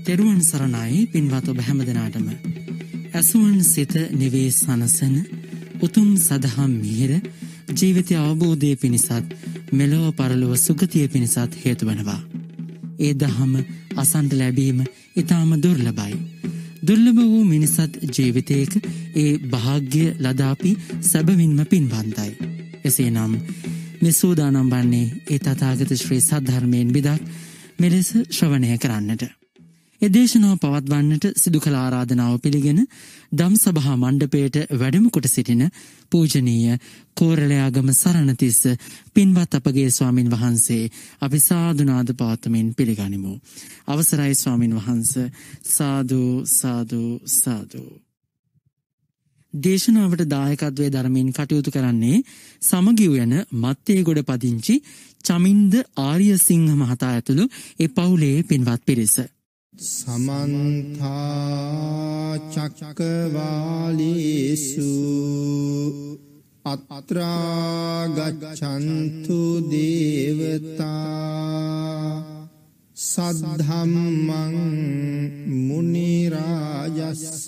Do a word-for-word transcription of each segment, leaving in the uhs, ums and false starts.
තෙරුවන් සරණයි පින්වත් ඔබ හැමදෙනාටම. ඇසුවන් සිත නිවේ සනසන උතුම් සදහම් මිහිර ජීවිතය අවබෝධය පිණිසත් මෙලොව පරලොව සුගතිය පිණිසත් හේතු වනවා. ඒ දහම අසන්ට ලැබීම ඉතාම දුර්ලභයි. දුර්ලභ වූ මිනිසත් ජීවිතයක ඒ භාග්‍ය ලදාපි සැබවින්ම පින්වන්තයි. එසේනම් මෙසූදානම් වන්නේ ඒ තථාගත ශ්‍රී සද්ධර්මයෙන් බිදක් මෙලෙස ශ්‍රවණය කරන්නට. ඒ දේශනාව පවත්වන්නට සිදු කළ ආරාධනාව පිළිගෙන දම් සභා මණ්ඩපයට වැඩම කොට සිටින පූජනීය කෝරළයාගම සරණතිස්ස පින්වත් අපගේ ස්වාමින් වහන්සේ අපි සාදුනාද පවත්වමින් පිළිගනිමු. අවසරයි ස්වාමින් වහන්ස. සාදු සාදු සාදු. දේශනාවට දායකත්වයේ ධර්මයෙන් කටයුතු කරන්නේ සමගිව් යන මත්තේගොඩ පදිංචි චමින්ද ආර්යසිංහ මහතා ඇතුළු ඒ පවුලේ පින්වත් පිරිස. සමන්තා චක්කවාලේසු අත්‍රා ගච්ඡන්තු දේවතා සද්ධම්මං මුනි රාජස්ස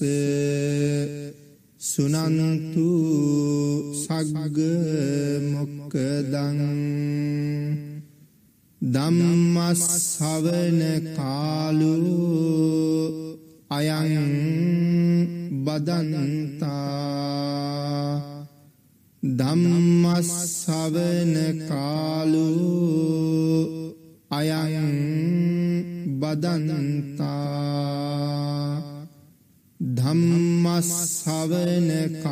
සුනන්තු සග්ග මොක්ඛදං ධම්මස්සවන කාලෝ අයං බදන්තා ධම්මස්සවන කාලෝ අයං බදන්තා ධම්මස්සවන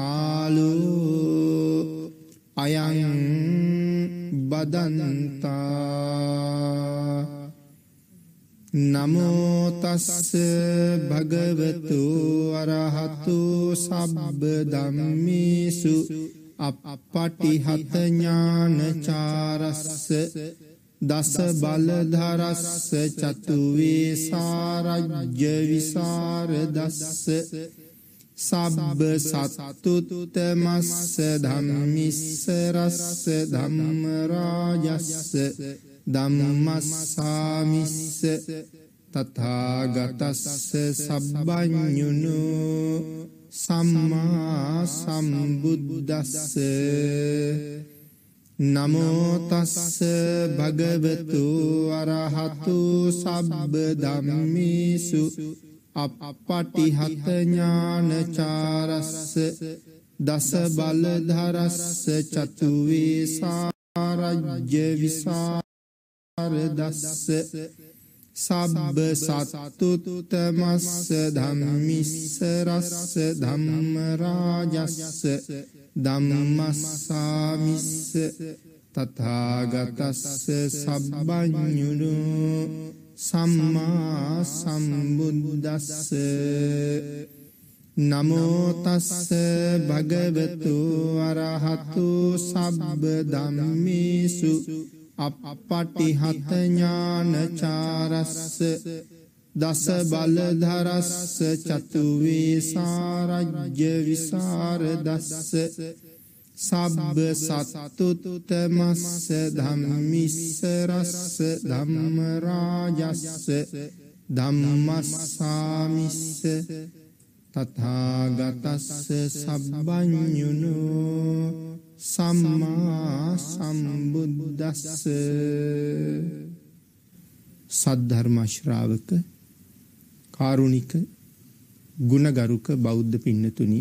කාලෝ අයං බදන්තා නමෝ තස්ස භගවතු අරහතු සබ්බ ධම්මේසු අප්පටිහත ඥානචාරස්ස දස බලධරස්ස චතු වේසාරජ්‍ය විසරදස්ස සබ්බ සත්තුත්තමස්ස ධම්මිස්ස රස්ස ධම්ම රාජස්ස ධම්මස්සාමිස්ස තථාගතස්ස සබ්බඤුනෝ සම්මා සම්බුද්දස්ස නමෝ තස්ස භගවතු අරහතු සබ්බ ධම්මේසු අප්පටිහත ඥානචාරස්ස දස බලධරස්ස චතු වේසාරජ්‍ය විසරදස්ස සබ්බ සත්තුත්තමස්ස ධම්මිස්ස රස්ස ධම්ම රාජස්ස ධම්මස්සාමිස්ස තථාගතස්ස සබ්බඤුනෝ සම්මා සම්බුද්දස්ස නමෝ තස්ස භගවතු අරහතු සබ්බ ධම්මේසු අප්පටිහත ඥානචාරස්ස දස බලධරස්ස චතු වේසාරජ්‍ය විසරදස්ස සබ්බ සත්තුත්තමස්ස ධම්මිස්ස රස්ස ධම්ම රාජස්ස ධම්මස්සාමිස්ස තථාගතස්ස සබ්බඤුනෝ සම්මා සම්බුද්දස්ස. සද්ධර්ම ශ්‍රාවක කාරුණික ගුණගරුක බෞද්ධ පින්නතුනි,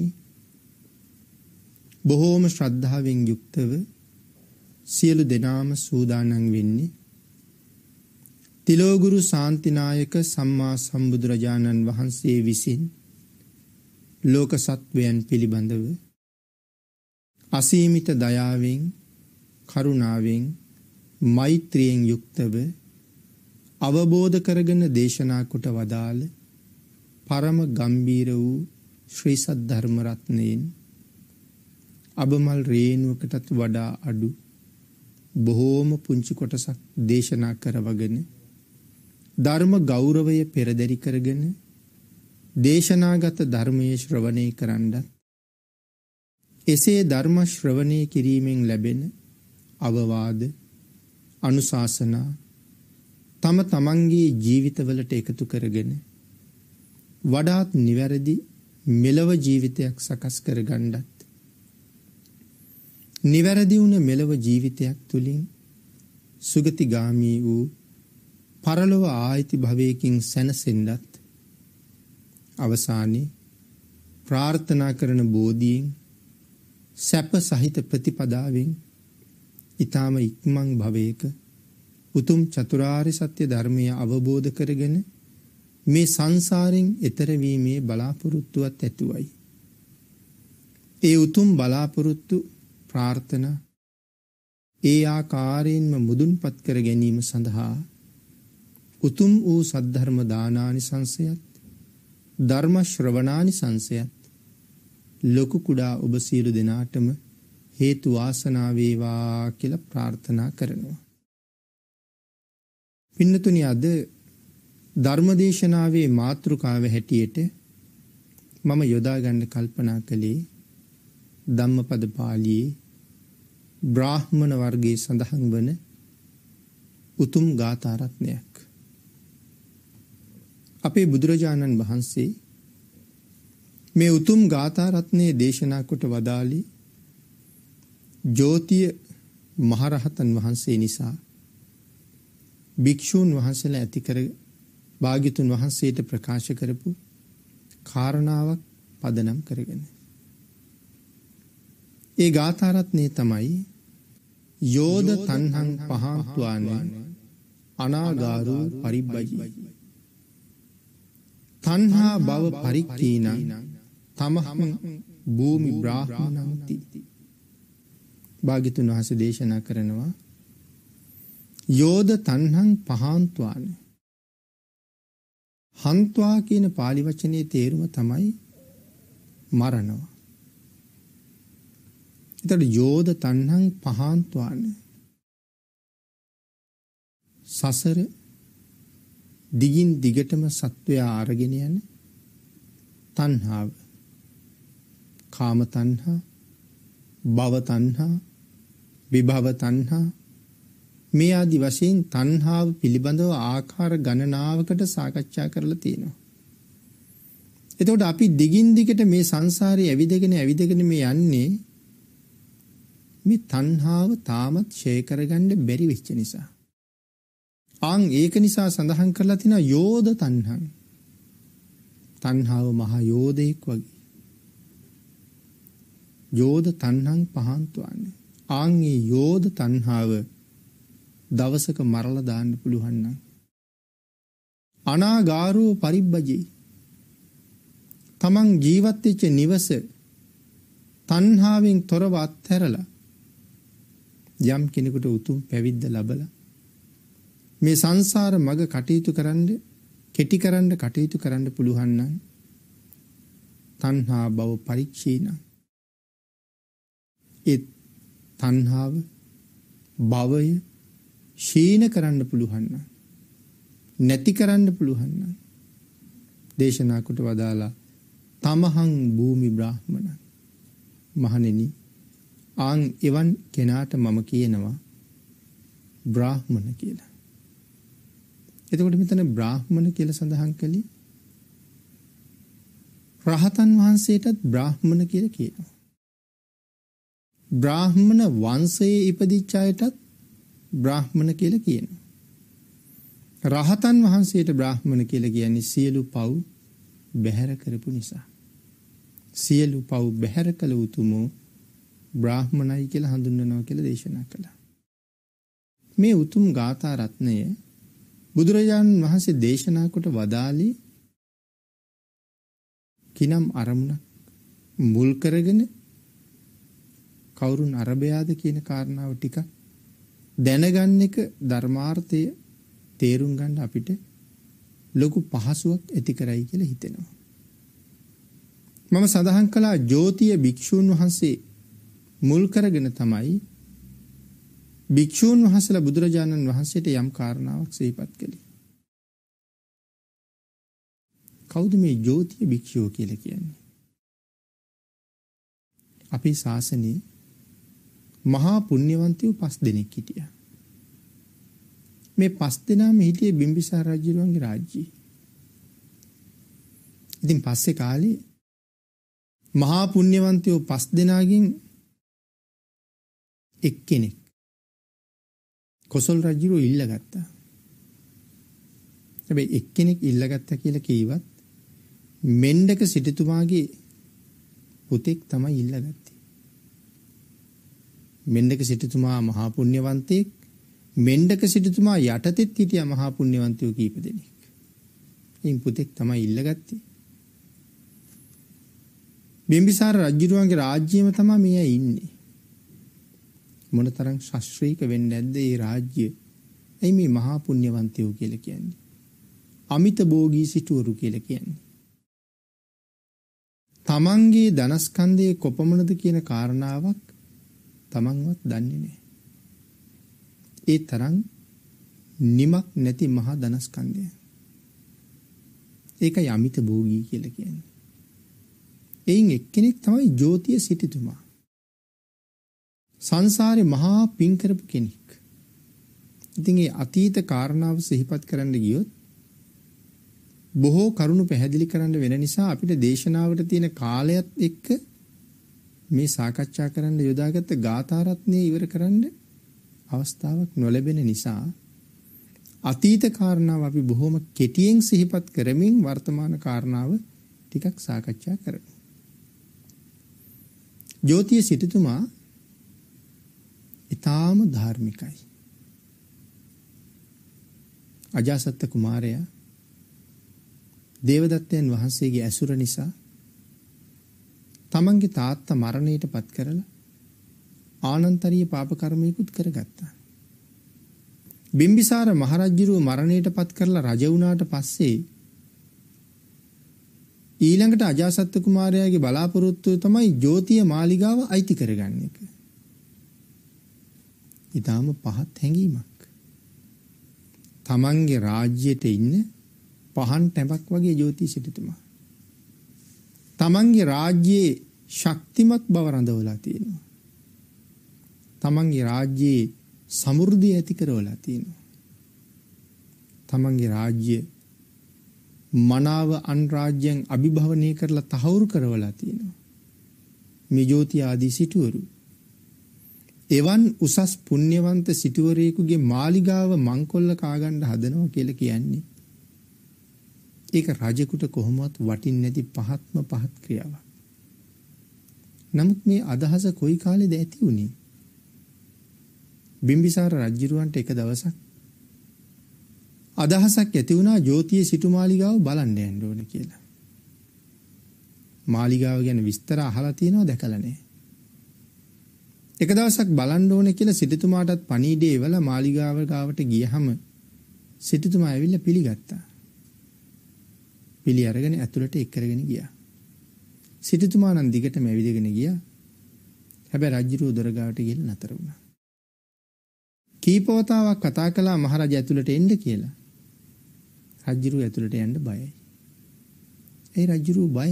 බොහෝම ශ්‍රද්ධාවෙන් යුක්තව සියලු දෙනාම සූදානම් වෙන්නේ තිලෝගුරු ශාන්තිනායක සම්මා සම්බුදුරජාණන් වහන්සේ විසින් ලෝක සත්වයන් පිළිබඳව අසීමිත දයාවෙන් කරුණාවෙන් මෛත්‍රියෙන් යුක්තව අවබෝධ කරගෙන දේශනා කොට වදාළ පරම ගම්බීර වූ ශ්‍රී සද්ධර්ම රත්නයෙන් අබමල් රේණුවකටත් වඩා අඩු බොහෝම පුංචි කොටසක් දේශනා කරවගෙන ධර්ම ගෞරවය පෙරදරි කරගෙන දේශනාගත ධර්මයේ ශ්‍රවණය කරන්නත් එසේ ධර්ම ශ්‍රවණය කිරීමෙන් ලැබෙන අවවාද අනුශාසනා තම තමන්ගේ ජීවිතවලට එකතු කරගෙන වඩාත් නිවැරදි මෙලව ජීවිතයක් සකස් කර ගන්නත් නිවැරදි වුණ මෙලව ජීවිතයක් තුලින් සුගතිගාමී වූ පරලොව ආයිති භවයකින් සැනසෙන්නත් අවසානයේ ප්‍රාර්ථනා කරන බෝධියෙන් සැප සහිත ප්‍රතිපදාවෙන් ඊ타ම ඉක්මන් භවයක උතුම් චතුරාර්ය සත්‍ය ධර්මය අවබෝධ කරගෙන මේ සංසාරෙන් එතර වීමේ බලාපොරොත්තුවත් ඇතුවයි. ඒ උතුම් බලාපොරොත්තු ප්‍රාර්ථනා ඒ ආකාරයෙන්ම මුදුන්පත් කර ගැනීම සඳහා උතුම් වූ සද්ධර්ම දානානිසංසයත් ධර්ම ශ්‍රවණානිසංසයත් ලොකු කුඩා ඔබ සියලු දෙනාටම හේතු වාසනා වේවා කියලා ප්‍රාර්ථනා කරනවා. පින්නතුනි, අද ධර්මදේශනාවේ මාතෘකාව හැටියට මම යොදා ගන්න කල්පනා කළේ ධම්මපද පාළියේ බ්‍රාහ්මණ වර්ගයේ සඳහන් වන උතුම් ගාථා රත්නයක්. අපේ බුදුරජාණන් වහන්සේ මේ උතුම් ගාථා රත්නයේ දේශනා කොට වදාළි ජෝතිය මහරහතන් වහන්සේ නිසා භික්ෂූන් වහන්සේලා ඇති කර භාග්‍යතුන් වහන්සේට ප්‍රකාශ කරපු කාරණාවක් පදනම් කරගෙන. ඒ ගාථා රත්නයේ තමයි යෝධ තණ්හං පහන්ත්වාන අනාගාරෝ පරිබ්බජි තණ්හා භව පරික්ඛීනං තමහං භූමි බ්‍රාහ්මණන්ති. භාග්‍යතුන් වහන්සේ දේශනා කරනවා යෝධ තණ්හං පහන්ත්වාන. හන්ත්වා කියන පාලි වචනේ තේරුම තමයි මරනවා. එතකොට යෝධ තණ්හං පහන්ත්වාන සසර දිගින් දිගටම සත්වයා අරගෙන යන තණ්හාව, කාම තණ්හා, භව තණ්හා, විභව තණ්හා මේ ආදි වශයෙන් තණ්හාව පිළිබඳව ආකාර ගණනාවකට සාකච්ඡා කරලා තියෙනවා. එතකොට අපි දිගින් දිගට මේ සංසාරේ ඇවිදගෙන ඇවිදගෙන මේ යන්නේ මේ තණ්හාව තාමත් ඡය කරගන්න බැරි වෙච්ච නිසා. ආන් ඒක නිසා සඳහන් කරලා තිනවා යෝධ තණ්හං. තණ්හාව මහා යෝධයෙක් වගේ. යෝධ තණ්හං පහන්ත්වාන්නේ. ආන් මේ යෝධ තණ්හාව දවසක මරලා දාන්න පුළුවන් නම් අනාගාරෝ පරිබ්බජේ තමන් ජීවත් වෙච්ච නිවස තණ්හාවෙන් තොරව අත්හැරලා යම් කෙනෙකුට උතුම් පැවිද්ද ලැබලා මේ සංසාර මග කටයුතු කරන්න කෙටි කරන්න කටයුතු කරන්න පුළුවන් නම් තණ්හා භව පරික්ෂීණ ඒ තණ්හාව භවය ශීන කරන්න පුළුවන් නම් නැති කරන්න පුළුවන් නම් දේශනා කොට වදාලා තමහං භූමි බ්‍රාහ්මණ මහණෙනි ආන් එවන් කෙනාට මම කියනවා බ්‍රාහ්මණ කියලා. එතකොට මෙතන බ්‍රාහ්මණ කියලා සඳහන් කළේ රහතන් වහන්සේටත් බ්‍රාහ්මණ කියලා කියනවා. බ්‍රාහ්මණ වංශයේ ඉපදිච්ච අයටත් බ්‍රාහ්මණ කියලා කියනවා. රහතන් වහන්සේට බ්‍රාහ්මණ කියලා කියන්නේ සියලු පව් බැහැර කරපු නිසා. සියලු පව් බැහැර කළ උතුමෝ බ්‍රාහ්මණයි කියලා හඳුන්වනවා කියලා දේශනා කළා. මේ උතුම් ගාථා රත්නය බුදුරජාණන් වහන්සේ දේශනා කොට වදාළේ කිනම් අරමුණක් මුල් කරගෙන කවුරුන් අරබයාද කියන කාරණාව ටික දැනගන්න එක ධර්මාර්ථය තේරුම් ගන්න අපිට ලොකු පහසුවක් ඇති කරයි කියලා හිතෙනවා. මම සඳහන් කළා ජෝතිය භික්ෂූන් වහන්සේ මුල් කරගෙන තමයි භික්ෂූන් වහන්සේලා බුදුරජාණන් වහන්සේට යම් කාරණාවක් සිහිපත් කළේ. කවුද මේ ජෝතිය භික්ෂුව කියලා කියන්නේ? අපේ ශාසනයේ මහා පුණ්‍යවන්තයෝ පස් දෙනෙක් හිටියා. මේ පස් දෙනාම හිටියේ බිම්බිසාර රජුගේ රාජ්‍යයේ. ඉතින් පස්සේ කාලේ මහා පුණ්‍යවන්තයෝ පස් දෙනාගෙන් එක්කෙනෙක් කොසල් රජුව ඉල්ලගත්තා. හැබැයි එක්කෙනෙක් ඉල්ලගත්තා කියලා කීවත් මෙණ්ඩක සිටුතුමාගේ පුතෙක් තමයි ඉල්ලගත්තේ. මෙණ්ඩක සිටුතුමා මහා පුණ්‍යවන්තයෙක්. මෙණ්ඩක සිටුතුමා යටතෙත් හිටියා මහා පුණ්‍යවන්තයෝ කීප දෙනෙක්. ඉන් පුතෙක් තමයි ඉල්ලගත්තේ. බිම්බිසාර රජුගේ රාජ්‍යයම තමයි මේ ඉන්නේ. මොනතරම් ශාස්ත්‍රීය වෙන්නේ නැද්ද මේ රාජ්‍ය? එයි මේ මහා පුණ්‍යවන්තයෝ කියලා කියන්නේ. අමිත භෝගී සිටුවරු කියලා කියන්නේ. තමන්ගේ ධනස්කන්ධයේ කොපමණද කියන කාරණාවක් තමන්වත් දන්නේ නැහැ. ඒ තරම් නිමක් නැති මහා ධනස්කන්ධය. ඒකයි අමිත භෝගී කියලා කියන්නේ. එයින් එක්කෙනෙක් තමයි ජෝතිය සිටුතුමා. සංසාරේ මහා පින් කරපු කෙනෙක්. ඉතින් ඒ අතීත කාරණාව සිහිපත් කරන්න ගියොත් බොහෝ කරුණු පැහැදිලි කරන්න වෙන නිසා අපිට දේශනාවට තියෙන කාලයත් එක්ක මේ සාකච්ඡා කරන්න යොදාගත්ත ගාථා රත්නය ඉවර කරන්න අවස්ථාවක් නොලැබෙන නිසා අතීත කාරණාව අපි බොහොම කෙටියෙන් සිහිපත් කරමින් වර්තමාන කාරණාව ටිකක් සාකච්ඡා කරමු. ජෝතිය සිටුතුමා ඊටාම ධාර්මිකයි. අජාසත් කුමාරයා දේවදත්තයන් වහන්සේගේ ඇසුර නිසා තමන්ගේ තාත්තා මරණයට පත් කරලා ආනන්තරීය පාප කර්මයකුත් කරගත්තා. බිම්බිසාර මහරජුරුව මරණයට පත් කරලා රජ වුණාට පස්සේ ඊළඟට අජාසත් කුමාරයාගේ බලාපොරොත්තුව තමයි ජෝතිය මාලිගාව අයිති කරගන්න එක. ඊටාම පහත් හැඟීමක්. තමන්ගේ රාජ්‍යයට ඉන්න පහන් ටැඹක් වගේ ජෝතිය සිටුතුමා. තමන්ගේ රාජ්‍යයේ ශක්තිමත් බව රඳවලා තියෙනවා. තමන්ගේ රාජ්‍යයේ සමෘද්ධිය ඇති කරවලා තියෙනවා. තමන්ගේ රාජ්‍ය මනාව අන් රාජ්‍යයන් අභිභවනය කරලා තහවුරු කරවලා තියෙනවා. මේ ජෝතිය ආදී සිටුවරු එවන් උසස් පුණ්‍යවන්ත සිටුවරයෙකුගේ මාලිගාව මංකොල්ල කාගන්න හදනවා කියලා කියන්නේ ඒක රජෙකුට කොහොමවත් වටින්නේ නැති පහත්ම පහත් ක්‍රියාවක්. නමුත් මේ අදහස කොයි කාලෙද ඇති වුනේ? බිම්බිසාර රජුරවන්ට එක දවසක් අදහසක් ඇති වුණා ජෝතිය සිටු මාලිගාව බලන්න යන්න ඕන කියලා. මාලිගාව ගැන විස්තර අහලා තියෙනවා දැකලා නැහැ. එක දවසක් බලන්න ඕනේ කියලා සිටුතුමාටත් පණිවිඩය එවලා මාලිගාව ගාවට ගියහම සිටුතුමා ඇවිල්ලා පිළිගත්තා. පිළි අරගෙන ඇතුළට එක් කරගෙන ගියා. සිටුතුමා නම් දිගටම ඇවිදගෙන ගියා. හැබැයි රජුරෝ දොර ගාවට ගිහින් නතර වුණා. කීපවතාවක් කතා කළා මහරජා ඇතුළට එන්න කියලා. රජුරෝ ඇතුළට යන්න බයයි. ඒ රජුරෝ බය.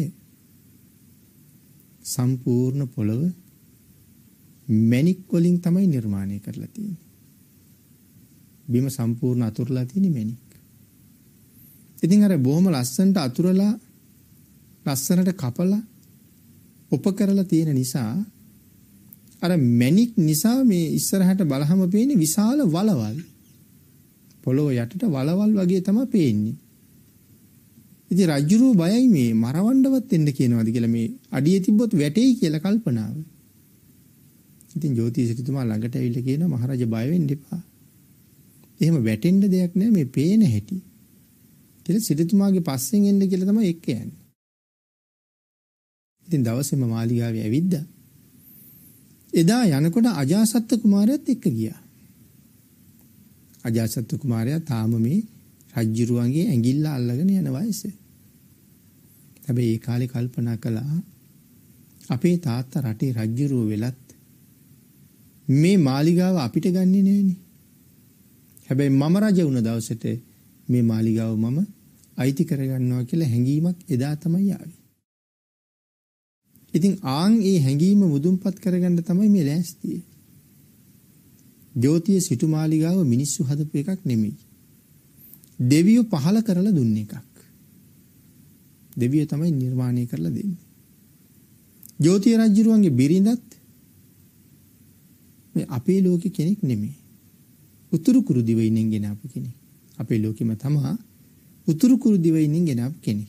සම්පූර්ණ පොළව මැණික් වලින් තමයි නිර්මාණය කරලා තියෙන්නේ. බිම සම්පූර්ණ අතුරලා තියෙන්නේ මැණික්. ඉතින් අර බොහොම ලස්සනට අතුරලා ලස්සනට කපලා උප කරලා තියෙන නිසා අර මැණික් නිසා මේ ඉස්සරහට බලහම පේන්නේ විශාල වලවල්. පොළොව යටට වලවල් වගේ තමයි පේන්නේ. ඉතින් රජුරෝ බයයි මේ මරවන්නවත් එන්න කියනවාද කියලා මේ අඩිය තිබ්බොත් වැටෙයි කියලා කල්පනාව. ඉතින් ජෝතිය සිටුතුමා ළඟට ඇවිල්ලා කියනවා මහරජා බය වෙන්න එපා. එහෙම වැටෙන්න දෙයක් නෑ මේ පේන හැටි. කියලා සිටුතුමාගේ පස්සෙන් එන්න කියලා තමයි එක්ක යන්නේ. ඉතින් දවසේම මාලිගාවේ ඇවිද්දා. එදා යනකොට අජාසත් කුමාරයාත් එක්ක ගියා. අජාසත් කුමාරයා තාම මේ රජුරුවන්ගේ ඇඟිල්ල අල්ලගෙන යන වයසේ. හැබැයි ඒ කාලේ කල්පනා කළා අපේ තාත්තා රටේ රජුරුව වෙලත් මේ මාලිගාව අපිට ගන්නෙ නෑනේ. හැබැයි මම රජ වුණ දවසට මේ මාලිගාව මම අයිති කරගන්නවා කියලා හැඟීමක් එදා තමයි ආවේ. ඉතින් ආන් ඒ හැඟීම මුදුන්පත් කරගන්න තමයි මේ ලෑස්තිය. ජෝතිය සිටු මාලිගාව මිනිස්සු හදපු එකක් නෙමෙයි. දෙවියෝ පහල කරලා දුන්න එකක්. දෙවියෝ තමයි නිර්මාණය කරලා දෙන්නේ. ජෝතිය රජුරුවන්ගේ බිරිඳත් මේ අපේ ලෝකෙ කෙනෙක් නෙමෙයි. උතුරු කුරු දිවයිනෙන් ගෙන ආපු කෙනෙක්. අපේ ලෝකෙම තමයි උතුරු කුරු දිවයිනෙන් ගෙන ආපු කෙනෙක්.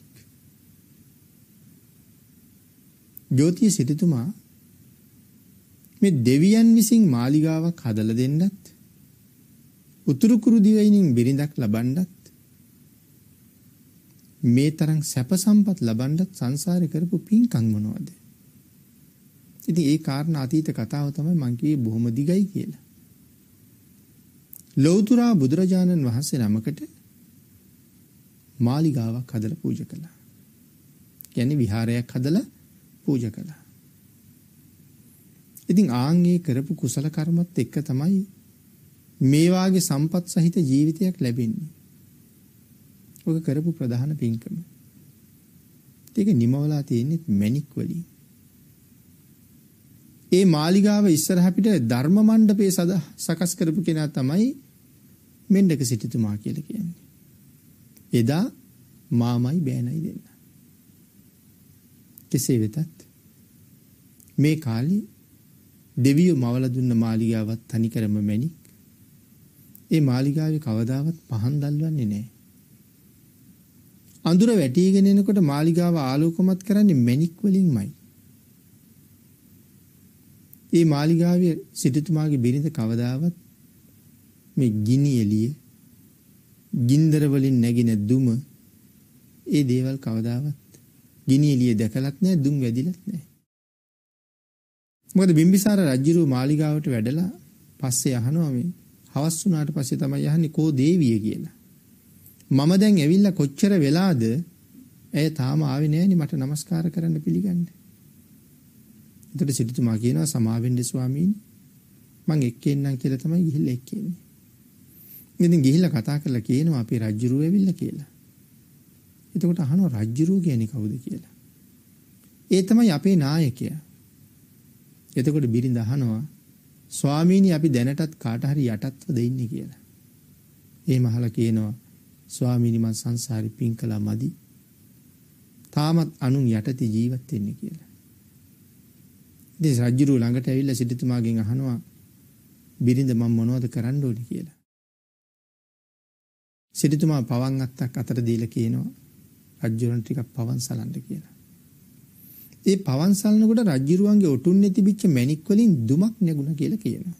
ජෝතිය සිටුතුමා මේ දෙවියන් විසින් මාලිගාවක් හදලා දෙන්නත් උතුරු කුරු දිවයිනින් බිරිඳක් ලබන්නත් මේ තරම් සැප සම්පත් ලබන්නත් සංසාරේ කරපු පින්කම් මොනවද? ඉතින් ඒ කාරණා අතීත කතාව තමයි මං කියේ බොහොම දිගයි කියලා. ලෞතර බුදුරජාණන් වහන්සේ නමකට මාලිගාවක් හදලා පූජා කළා. කියන්නේ විහාරයක් හදලා පූජා කළා. ඉතින් ආන්ගේ කරපු කුසල කර්මත් එක්ක තමයි මේ වාගේ සම්පත් සහිත ජීවිතයක් ලැබෙන්නේ. ඔක කරපු ප්‍රධාන පින්කම. ඒක නිමවලා තියෙන්නේ මැණික් වලින්. ඒ මාලිගාව ඉස්සරහ පිට ධර්ම මණ්ඩපයේ සදා සකස් කරපු කෙනා තමයි මෙණ්ඩක සිටුතුමා කියලා කියන්නේ. එදා මාමයි බෑනයි දෙන්න. කෙසේ වෙතත් මේ කාලේ දෙවියෝ මවලා දුන්න මාලිගාවත් තනිකරම මැණික්. ඒ මාලිගාවේ කවදාවත් පහන් දැල්වන්නේ නැහැ. අඳුර වැටිගෙන එනකොට මාලිගාව ආලෝකමත් කරන්නේ මැණික් වලින්මයි. ඒ මාලිගාවේ සිටුතුමාගේ බිරිඳ කවදාවත් මේ ගිනි එළිය ගින්දර වලින් නැගින දුම ඒ දේවල් කවදාවත් ගිනි එළිය දැකලත් නැහැ, දුම් වැදිලත් නැහැ. මොකද බිම්බිසාර රජුගේ මාලිගාවට වැඩලා පස්සේ අහනවා මේ හවස් වුණාට පස්සේ තමයි අහන්නේ කෝ දේවිය කියලා. මම දැන් ඇවිල්ලා කොච්චර වෙලාද ඇය තාම ආවේ නැහෙනි මට নমස්කාර කරන්න පිළිගන්න. එතකොට සිටුතුමා කියනවා සමාවෙන්න ස්වාමීනි මං එක්ක එන්නම් කියලා තමයි ගිහිල්ලා එක්ක එන්නේ. ඉතින් ගිහිල්ලා කතා කරලා කියනවා අපේ රජුරුව ඇවිල්ලා කියලා. එතකොට අහනවා රජුරුව කියන්නේ කවුද කියලා. ඒ තමයි අපේ නායකයා. එතකොට බිරිඳ අහනවා ස්වාමීනි අපි දැනටත් කාට හරි යටත්ව දෙන්නේ කියලා. එහෙම අහලා කියනවා ස්වාමීනි මං සංසාරේ පින් කළා මදි. තාමත් අනුන් යටතේ ජීවත් වෙන්නේ කියලා. ඉතින් රජුරු ළඟට ඇවිල්ලා සිටුතුමාගෙන් අහනවා බිරිඳ මම මොනවද කරන්න ඕනේ කියලා. සිටුතුමා පවන් අත්තක් අතට දීලා කියනවා රජුරන් ටිකක් පවන් සලන්න කියලා. ඒ පවන් සලනකොට රජුරුවන්ගේ ඔටුන්නේ තිබිච්ච මැණික් වලින් දුමක් නැගුණා කියලා කියනවා.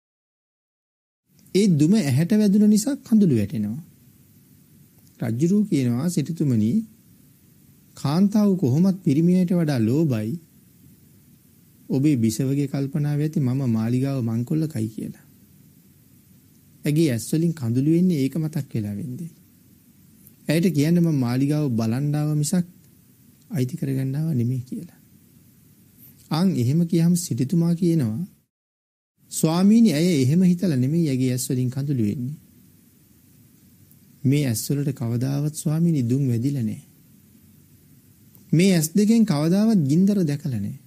ඒ දුම ඇහැට වැදුන නිසා කඳුළු වැටෙනවා. රජුරුව කියනවා සිටුතුමනි කාන්තාව කොහොමත් පිරිමියට වඩා ලෝභයි. ඔබේ බිසවගේ කල්පනාව ඇති මම මාලිගාව මංකොල්ල කයි කියලා. ඇගේ ඇස් වලින් කඳුළු වෙන්නේ ඒක මතක් වෙලා වෙන්නේ. ඇයට කියන්නේ මම මාලිගාව බලන් ආව මිසක් අයිති කරගන්න ආව නෙමෙයි කියලා. ආන් එහෙම කියහම සිටුතුමා කියනවා ස්වාමීනි ඇය එහෙම හිතලා නෙමෙයි ඇගේ ඇස් වලින් කඳුළු වෙන්නේ. මේ ඇස් වලට කවදාවත් ස්වාමීනි දුම් වැදිලා නැහැ. මේ ඇස් දෙකෙන් කවදාවත් ගින්දර දැකලා නැහැ.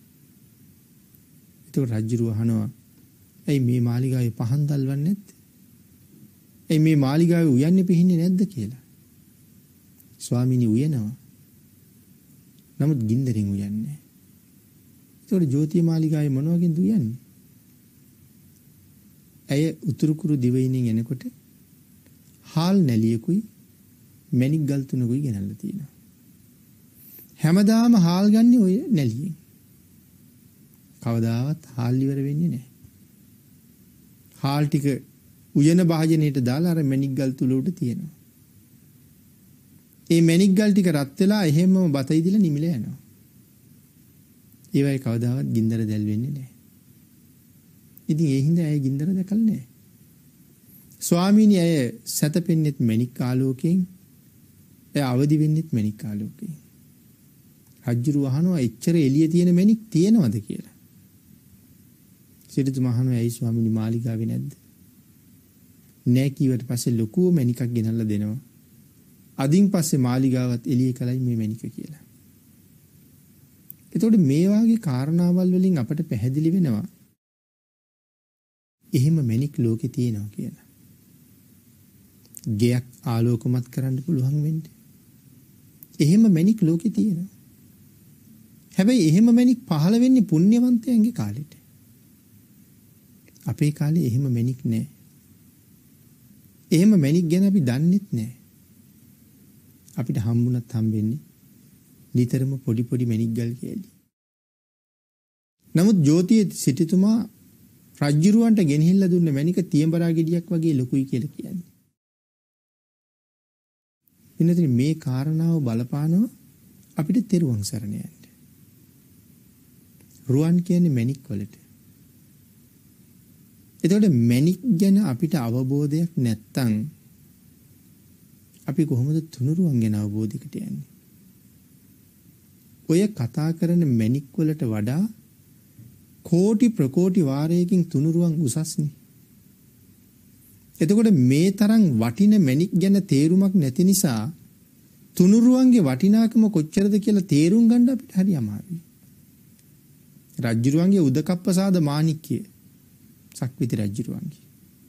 ඒක රජුරුව අහනවා ඇයි මේ මාලිගාවේ පහන් දැල්වන්නේ නැත්තේ? ඇයි මේ මාලිගාවේ උයන්නේ පිහින්නේ නැද්ද කියලා? ස්වාමීනි උයනවා. නමුත් ගින්දරින් උයන්නේ. ඒතකොට ජෝතිය මාලිගාවේ මොනවකින්ද උයන්නේ? ඇය උතුරු කුරු දිවයිනින් එනකොට හාල් නැලියකුයි මැණික් ගල් තුනකුයි ගෙනල්ලා තියෙනවා. හැමදාම හාල් ගන්නේ ඔය නැලියෙන්. කවදාවත් හාල් ඉවර වෙන්නේ නැහැ. හාල් ටික උයන භාජනයට දාලා අර මැණික් ගල් තුල උඩ තියෙනවා. ඒ මැණික් ගල් ටික රත් වෙලා එහෙමම බතයි දිලා නිමිල යනවා. ඒවයි කවදාවත් ගින්දර දැල් වෙන්නේ නැහැ. ඉතින් ඒ හින්දා ඇය ගින්දර දැකලා නැහැ. ස්වාමීනි ඇය සැතපෙන්නෙත් මැණික් ආලෝකයෙන්, ඇය අවදි වෙන්නෙත් මැණික් ආලෝකයෙන්. රජුරු අහනවා එච්චර එළිය තියෙන මැණික් තියෙනවද කියලා. සිටුතුමා අහනවා ඇයි ස්වාමීනි මාලිගාවේ නැද්ද? නෑ කීවට පස්සේ ලොකු මැණිකක් ගෙනල්ලා දෙනවා. අදින් පස්සේ මාලිගාවත් එළිය කලයි මේ මැණික කියලා. එතකොට මේ වාගේ කාරණාවල් වලින් අපට පැහැදිලි වෙනවා එහෙම මැණික් ලෝකේ තියෙනවා කියලා. ගෙයක් ආලෝකමත් කරන්න පුළුවන් වෙන්නේ. එහෙම මැණික් ලෝකේ තියෙනවා. හැබැයි එහෙම මැණික් පහළ වෙන්නේ පුණ්‍යවන්තයන්ගේ කාලෙට. අපේ කාලේ එහෙම මැණික් නැහැ. එහෙම මැණික් ගැන අපි දන්නෙත් නැහැ. අපිට හම්බුණත් හම්බෙන්නේ නිතරම පොඩි පොඩි මැණික් ගල් කෑලි. නමුත් ජෝතිය සිටුතුමා රජ්ජුරුවන්ට ගෙනහිල්ලා දුන්න මැණික තියඹරා ගෙඩියක් වගේ ලොකුයි කියලා කියන්නේ. ඉන්නතර මේ කාරණාව බලපානව අපිට තෙරුවන් සරණ යන්න. රුවන් කියන්නේ මැණික් වලට. එතකොට මැණික් ගැන අපිට අවබෝධයක් නැත්තම් අපි කොහොමද තුනුරුවන් ගැන අවබෝධයකට යන්නේ? ඔය කතා කරන මැණික් වලට වඩා කෝටි ප්‍රකෝටි වාරයකින් තුනුරුවන් උසස්නේ. එතකොට මේ තරම් වටින මැණික් ගැන තේරුමක් නැති නිසා තුනුරුවන්ගේ වටිනාකම කොච්චරද කියලා තේරුම් ගන්න අපිට හරි අමාරුයි. රජ්ජුරුවන්ගේ උදකප්පසාද මාණික්කය සක්විති රජ්ජුරුවන්ගේ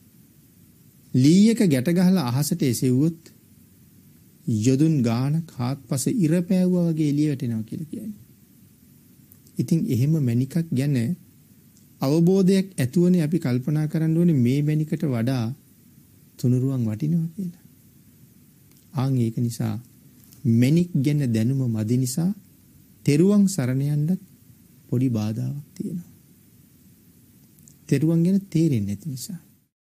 ලීයක ගැට ගහලා අහසට එසෙව්වොත් යොදුන් ගානක් හාත්පස ඉර පෑවුවා වගේ එළිය වැටෙනවා කියලා කියන්නේ. ඉතින් එහෙම මැණිකක් ගැන අවබෝධයක් ඇතුවනේ අපි කල්පනා කරන්න ඕනේ මේ මැණිකට වඩා තුනුරුවන් වටිනවා කියලා. ආන් ඒක නිසා මැණික් ගැන දැනුම මදි නිසා තෙරුවන් සරණ යන්නත් පොඩි බාධාවක් තියෙනවා. තෙරුවන් ගැන තේරෙන්නේ නැති නිසා.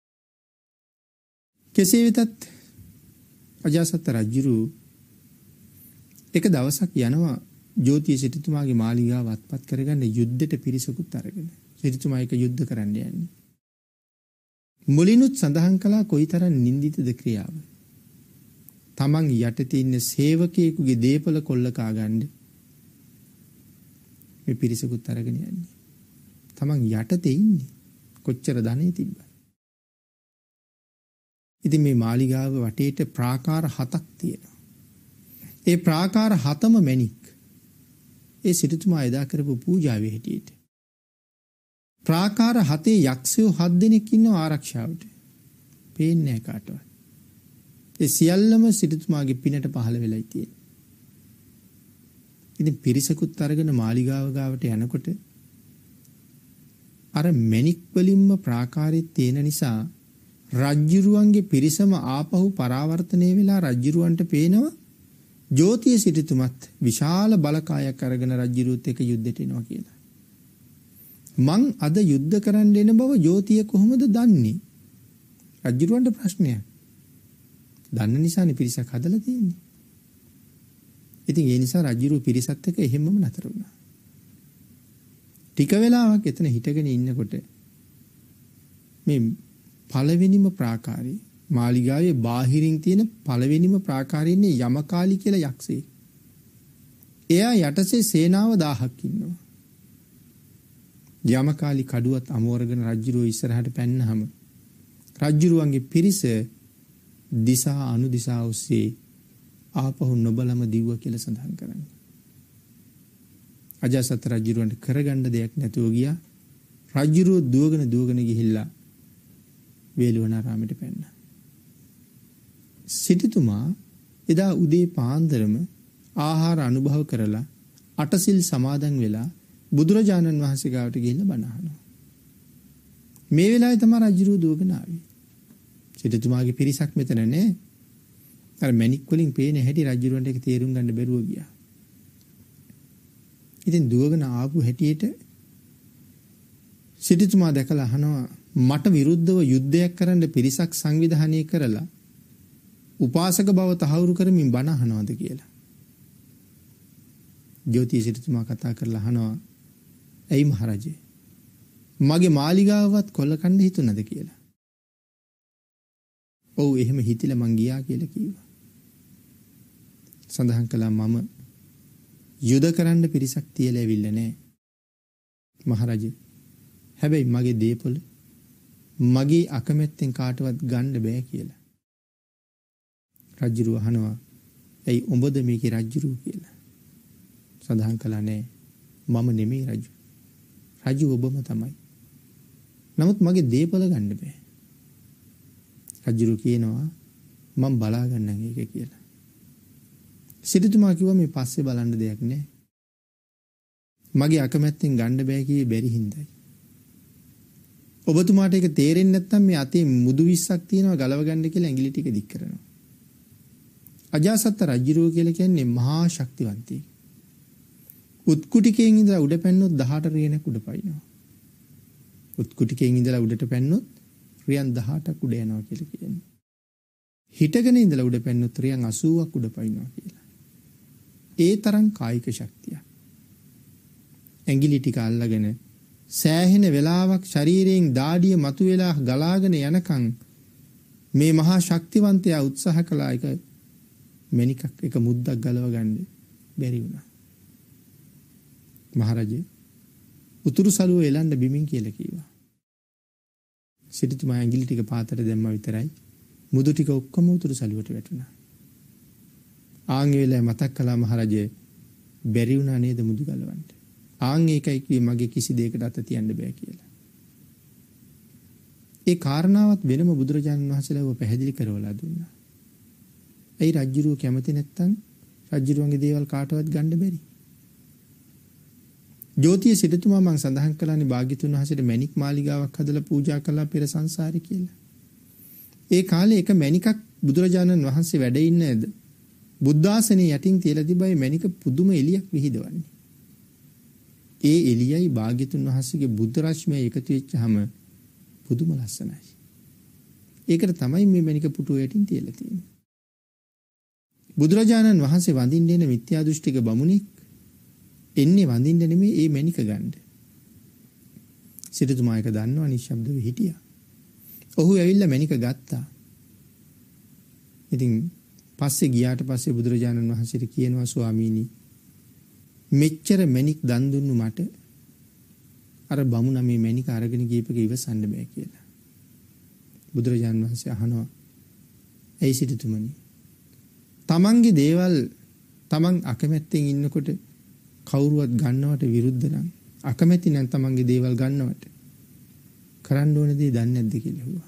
කෙසේ වෙතත් අජාසත් රජුරු එක දවසක් යනවා ජෝතිය සිටුතුමාගේ මාලිගාව අත්පත් කරගන්න යුද්ධයට පිරිසකුත් අරගෙන. සිටුතුමා එක යුද්ධ කරන්න යන්නේ. මුලිනුත් සඳහන් කළා කොයිතරම් නින්දිතද ක්‍රියාව. තමන් යටතේ ඉන්න සේවකයෙකුගේ දීපල කොල්ල කා ගන්න මේ පිරිසකුත් අරගෙන යන්නේ. තමන් යටතේ ඉන්නේ කොච්චර ධනෙ තිබ්බද? ඉතින් මේ මාලිගාව වටේට ප්‍රාකාර හතක් තියෙනවා. ඒ ප්‍රාකාර හතම මැණික්. ඒ සිටුතුමා එදා කරපු පූජාවේ හැටියට. ප්‍රාකාර හතේ යක්ෂයෝ හත් දෙනෙක් ඉන්නවා ආරක්ෂාවට. පේන්නේ නැහැ කාටවත්. ඒ සියල්ලම සිටුතුමාගේ පිනට පහළ වෙලයි තියෙන්නේ. ඉතින් පිරිසකුත් අරගෙන මාලිගාව ගාවට යනකොට අර මැණික් වලින්ම ප්‍රාකාරයේ තියෙන නිසා රජ්ජුරුවන්ගේ පිරිසම ආපහු පරාවර්තනය වෙලා රජ්ජුරුවන්ට පේනවා ජෝතිය සිටුතුමත් විශාල බලකායක් අරගෙන රජ්ජුරුවත් එක්ක යුද්ධෙට එනවා කියලා. මං අද යුද්ධ කරන්න එන බව ජෝතිය කොහොමද දන්නේ? රජ්ජුරුවන්ට ප්‍රශ්නයක්. දන්න නිසානේ පිරිසක් හදලා තියෙන්නේ. ඉතින් ඒ නිසා රජ්ජුරුව පිරිසත් එක්ක එහෙමම නතර වුණා. ටික වෙලාවක් එතන හිටගෙන ඉන්නකොට මේ පළවෙනිම ප්‍රාකාරයේ මාලිගාවේ බාහිරින් තියෙන පළවෙනිම ප්‍රාකාරයේ ඉන්නේ යමකාලි කියලා යක්ෂයෙක්. එයා යටසේ සේනාව දහයක් ඉන්නවා. යමකාලි කඩුවත් අමෝරගෙන රජ්ජුරුව ඉස්සරහට පැන්නහම රජ්ජුරුවන්ගේ පිරිස දිසා අනුදිසා ඔස්සේ ආපහු නොබලම දිව්වා කියලා සඳහන් කරන්නේ. අජාසත් රජුරවන්ට කරගන්න දෙයක් නැතුව ගියා. රජුරෝ දුවගෙන දුවගෙන ගිහිල්ලා වේළුවනාරාමයට පැන්නා. සිටුතුමා එදා උදේ පාන්දරම ආහාර අනුභව කරලා අටසිල් සමාදන් වෙලා බුදුරජාණන් වහන්සේ ගාවට ගිහිල්ලා බණ අහනවා. මේ වෙලාවේ තමයි රජුරෝ දුවගෙන ආවේ. සිටුතුමාගේ පිරිසක් මෙතන නෑ. අර මැණික් වලින් පේන හැටි රජුරවන්ට ඒක තේරුම් ගන්න බැරුව ගියා. ඉතින් දුවගෙන ආපු හැටියට සිටුතුමා දැකලා අහනවා මට විරුද්ධව යුද්ධයක් කරන්න පිරිසක් සංවිධානය කරලා උපාසක බව තහවුරු කරමින් බණ අහනවාද කියලා. ජෝතිය සිටුතුමා කතා කරලා අහනවා ඇයි මහරජේ මගේ මාලිගාවවත් කොල්ල කන්න හිතුණද කියලා. ඔව් එහෙම හිතිලා මං ගියා කියලා කිව්වා. සඳහන් කළා මම යුද කරන්න පිරිසක් තියලා ඇවිල්ලා නැහැ. මහරජා හැබැයි මගේ දේපොළ මගේ අකමැත්තෙන් කාටවත් ගන්න බෑ කියලා. රජුරුව අහනවා ඇයි උඹද මේකේ රජුරුව කියලා. සඳහන් කළා නෑ මම නෙමෙයි රජු. රජු ඔබම තමයි. නමුත් මගේ දේපොළ ගන්න බෑ. රජුරුව කියනවා මම බලා ගන්නම් ඒක කියලා. සිටුතුමා කිව්වා මේ පස්සේ බලන්න දෙයක් නැහැ. මගේ අකමැත්තෙන් ගන්න බෑ කියේ බැරි හින්දායි. ඔබතුමාට ඒක තේරෙන්නේ නැත්නම් මේ අතේ මුදු විස්සක් තියෙනවා ගලව ගන්න කියලා ඇඟිලි ටික දික් කරනවා. අජාසත් රජුරෝ කියලා කියන්නේ මහා ශක්තිවන්තයෙක්. උත්කුටිකයෙන් ඉඳලා උඩ පැන්නොත් දහඅට රියනක් උඩ පයින්නවා. උත්කුටිකයෙන් ඉඳලා උඩට පැන්නොත් රියන් දහඅටක් උඩ යනවා කියලා කියන්නේ. හිටගෙන ඉඳලා උඩ පැන්නොත් රියන් අසූවක් උඩ පයින්නවා කියලා. ඒ තරම් කායික ශක්තිය. ඇඟිලි ටික අල්ලගෙන සෑහෙන වෙලාවක් ශරීරයෙන් දාඩිය මතුවෙලා ගලාගෙන යනකම් මේ මහා ශක්තිවන්තයා උත්සාහ කළා එක මණිකක් එක මුද්දක් ගලව ගන්න බැරි වුණා. මහරජා උතුරු සළුව එලන්න බිමින් කියලා කිව්වා. සිටුතුමා ඇඟිලි ටික පාතට දැම්මා විතරයි මුදු ටික ඔක්කොම උතුරු සළුවට වැටුණා. ආන්ගේ වෙලාව මතක් කළා මහරජා බැරි වුණා නේද මුදු ගලවන්න. ආන් ඒකයි කිව්වේ මගේ කිසි දෙයකට අත තියන්න බෑ කියලා. ඒ කාරණාවත් වෙනම බුදුරජාණන් වහන්සේලාව පැහැදිලි කරවලා දුන්නා. ඒ රජුරුව කැමති නැත්තම් රජුරුවන්ගේ දේවල් කාටවත් ගන්න බැරි. ජෝතිය සිටුතුමා මං සඳහන් කළානේ භාග්‍යතුන් වහන්සේට මණික් මාලිගාවක් හදලා පූජා කළා පෙර සංසාරේ කියලා. ඒ කාලේ එක මණිකක් බුදුරජාණන් වහන්සේ වැඩ ඉන්නේද බුද්ධාසනේ යටින් තියලා තිබයි මණික පුදුම එළියක් විහිදවන්නේ. ඒ එළියයි භාග්‍යතුන් වහන්සේගේ බුද්ධ රශ්මිය එකතු වෙච්චාම පුදුම ලස්සනයි. ඒකට තමයි මේ මණික පුටුව යටින් තියලා තියෙන්නේ. බුදුරජාණන් වහන්සේ වඳින්න එන මිත්‍යා දෘෂ්ටික බමුණෙක් එන්නේ වඳින්න නෙමෙයි ඒ මණික ගන්න. සිටුතුමා එක දන්නවා නිශ්ශබ්දව හිටියා. ඔහු ඇවිල්ලා මණික ගත්තා. ඉතින් පස්සේ ගියාට පස්සේ බුදුරජාණන් වහන්සේට කියනවා ස්වාමීනි මෙච්චර මණික් දන් දුන්නු මට අර බමුණ මේ මණික අරගෙන ගියපක ඉවසන්න බෑ කියලා. බුදුරජාණන් වහන්සේ අහනවා ඇයි සිටුතුමනි තමන්ගේ දේවල් තමන් අකමැත්තෙන් ඉන්නකොට කවුරුවත් ගන්නවට විරුද්ධ නම් අකමැති නම් තමන්ගේ දේවල් ගන්නවට කරන්න ඕන දේ දන්නේ නැද්ද කියලා ඇහුවා.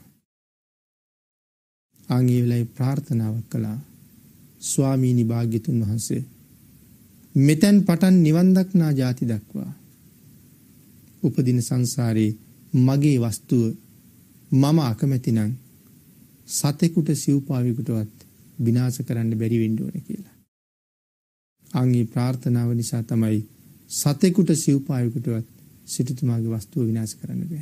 ආන්ගේ වෙලාවේ ප්‍රාර්ථනාවක් කළා ස්වාමීනි භාග්‍යතුන් වහන්සේ මෙතෙන් පටන් නිවන් දක්නා ಜಾති දක්වා උපදින සංසාරේ මගේ වස්තුව මම අකමැති නම් සතෙකුට සිව්පාවෙකුටවත් විනාශ කරන්න බැරි වෙන්න ඕනේ කියලා. ආන්ගේ ප්‍රාර්ථනාව නිසා තමයි සතෙකුට සිව්පාවෙකුටවත් සිටුතුමාගේ වස්තුව විනාශ කරන්න බෑ.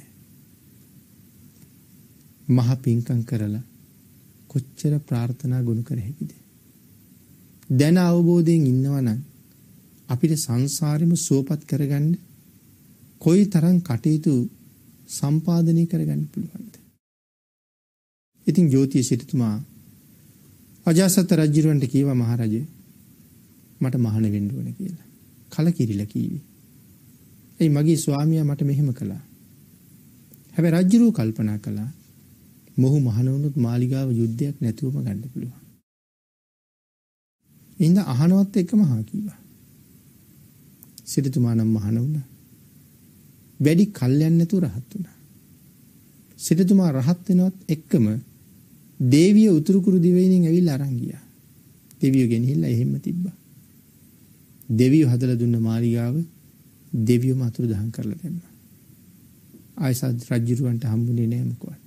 මහ පිංකම් කරලා කොච්චර ප්‍රාර්ථනා ගුණ කර හැකිද? දැන අවබෝධයෙන් ඉන්නවනම් අපිට සංසාරෙම සුවපත් කරගන්න කොයි තරම් කටයුතු සම්පාදනය කරගන්න පුළුවන්ද? ඉතින් ජෝතිය සිටුතුමා අජාසත් රජුරන්ට කීවා මහරජා මට මහාන වෙන්න ඕන කියලා. කලකිරිලා කීවි. එයි මගේ ස්වාමියා මට මෙහෙම කළා. හැබැයි රජුරෝ කල්පනා කළා මොහු මහාන වුණොත් මාලිගාව යුද්ධයක් නැතුවම ගන්න පුළුවන්. ඉන්න අහනවත් එක්කම හා කිව්වා. සිටුතුමා නම් මහාන වුණා. වැඩි කල්යන් නැතුව රහත් වුණා. සිටුතුමා රහත් වෙනවත් එක්කම දේවිය උතුරු කුරු දිවයිනෙන් ඇවිල්ලා අරන් ගියා. දෙවියෝ ගෙනහිල්ලා එහෙම තිබ්බා. දෙවියෝ හදලා දුන්න මාලිගාව දෙවියෝම අතුරු දහන් කරලා දැම්මා. ආයසත් රජුරවන්ට හම්බුනේ නෑ මොකවත්.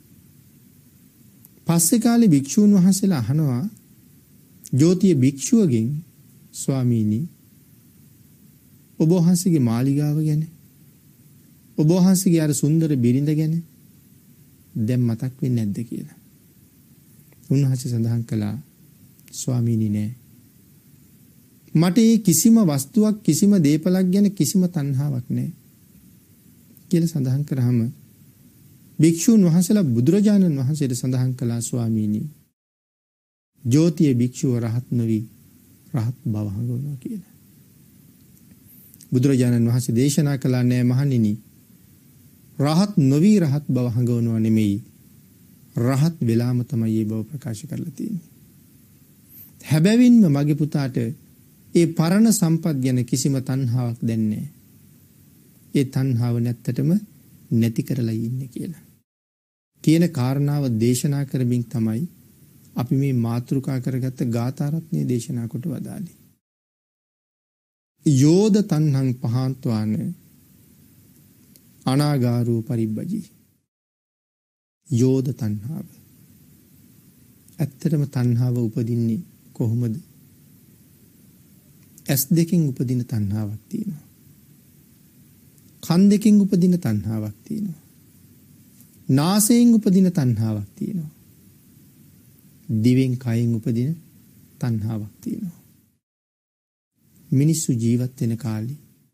පස්සේ කාලේ භික්ෂූන් වහන්සේලා අහනවා ජෝතිය භික්ෂුවගෙන් ස්වාමීනි ඔබ වහන්සේගේ මාලිගාව ගැන ඔබ වහන්සේගේ අර සුන්දර බිරිඳ ගැන දැන් මතක් වෙන්නේ නැද්ද කියලා. උන්වහන්සේ සඳහන් කළා ස්වාමීනි නෑ. මට ඒ කිසිම වස්තුවක් කිසිම දේපලක් ගැන කිසිම තණ්හාවක් නෑ කියලා සඳහන් කරාම භික්ෂූන් වහන්සේලා බුදුරජාණන් වහන්සේට සඳහන් කළා ස්වාමීනි ජෝතිය භික්ෂුව රහත් නොවි රහත් බව හඟවනවා කියලා. බුදුරජාණන් වහන්සේ දේශනා කළා නෑ මහණෙනි රහත් නොවි රහත් බව හඟවනවා නෙමෙයි රහත් වෙලාම තමයි මේ බව ප්‍රකාශ කරලා තියෙන්නේ. හැබැවින්ම මගේ පුතාට ඒ පරණ සම්පත් ගැන කිසිම තණ්හාවක් දැන්නේ නැහැ. ඒ තණ්හාව නැත්තටම නැති කරලා ඉන්නේ කියලා. කියන කාරණාව දේශනා කරමින් තමයි අපි මේ මාතෘකා කරගත්ත ගාථා රත්නය දේශනා කොට වදාළේ. යෝද තණ්හං පහාන්ත්වාන අනාගාරෝ පරිබ්බජී. යෝද තණ්හාව. ඇත්තටම තණ්හාව උපදින්නේ කොහොමද? ඇස් දෙකෙන් උපදින තණ්හාවක් තියෙනවා. කන් දෙකෙන් උපදින තණ්හාවක් තියෙනවා. නාසයෙන් උපදින තණ්හාවක් තියෙනවා. දිවෙන් කයෙන් උපදින තණ්හාවක් තියෙනවා. මිනිස්සු ජීවත් වෙන කාලේ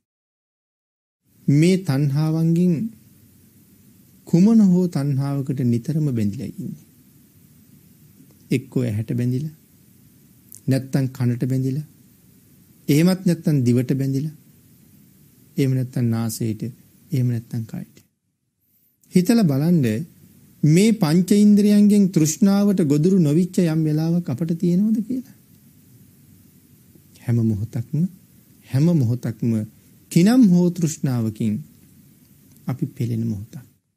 මේ තණ්හාවන්ගෙන් කුමන හෝ තණ්හාවකට නිතරම බැඳිලා ඉන්නේ. එක්කෝ ඇහැට බැඳිලා, නැත්තම් කනට බැඳිලා, එහෙමත් නැත්තම් දිවට බැඳිලා, එහෙම නැත්තම් නාසයට, එහෙම නැත්තම් කයට. හිතලා බලන්න මේ පංච ඉන්ද්‍රියයන්ගෙන් තෘෂ්ණාවට ගොදුරු නොවිච්ච යම් වෙලාවක් අපට තියෙනවද කියලා? හැම මොහොතක්ම හැම මොහොතක්ම කිනම් හෝ තෘෂ්ණාවකින් අපි පෙළෙන මොහොතක්.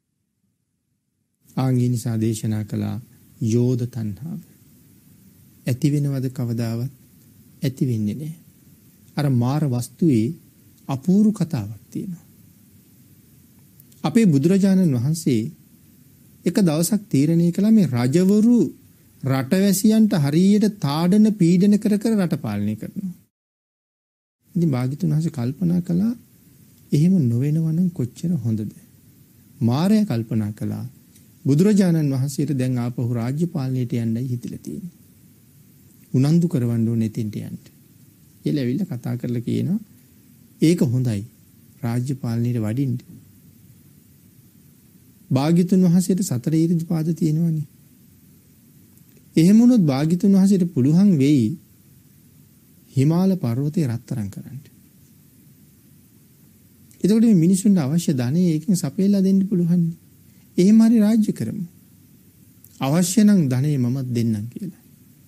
ආන්ගේ නිසා දේශනා කළා යෝධ තණ්හාව. ඇති වෙනවද කවදාවත්? ඇති වෙන්නේ නැහැ. අර මාර වස්තුවේ අපූර්ව කතාවක් තියෙනවා. අපේ බුදුරජාණන් වහන්සේ එක දවසක් තීරණය කළා මේ රජවරු රටවැසියන්ට හරියට තාඩන පීඩන කර කර රට පාලනය කරනවා. ඉතින් භාග්‍යතුන් වහන්සේ කල්පනා කළා එහෙම නොවෙනවා නම් කොච්චර හොඳද? මාරයා කල්පනා කළා බුදුරජාණන් වහන්සේට දැන් ආපහු රාජ්‍ය පාලනයට යන්නයි හිතලා තියෙන්නේ. උනන්දු කරවන්න ඕනේ එතෙන්ට යන්න. එළවිල්ල කතා කරලා කියනවා ඒක හොඳයි. රාජ්‍ය පාලනයට වඩින්න. භාග්‍යතුන් වහන්සේට සතර ඊරිදිපාද තියෙනවනේ. එහෙම වුණොත් භාග්‍යතුන් වහන්සේට පුළුවන් වෙයි හිමාල පර්වතේ රත්තරන් කරන්න. එතකොට මේ මිනිසුන්ට අවශ්‍ය ධනෙ ඒකෙන් සපයලා දෙන්න පුළුවන්. එහෙම හරි රාජ්‍ය කරමු. අවශ්‍ය නම් ධනෙ මමත් දෙන්නම් කියලා.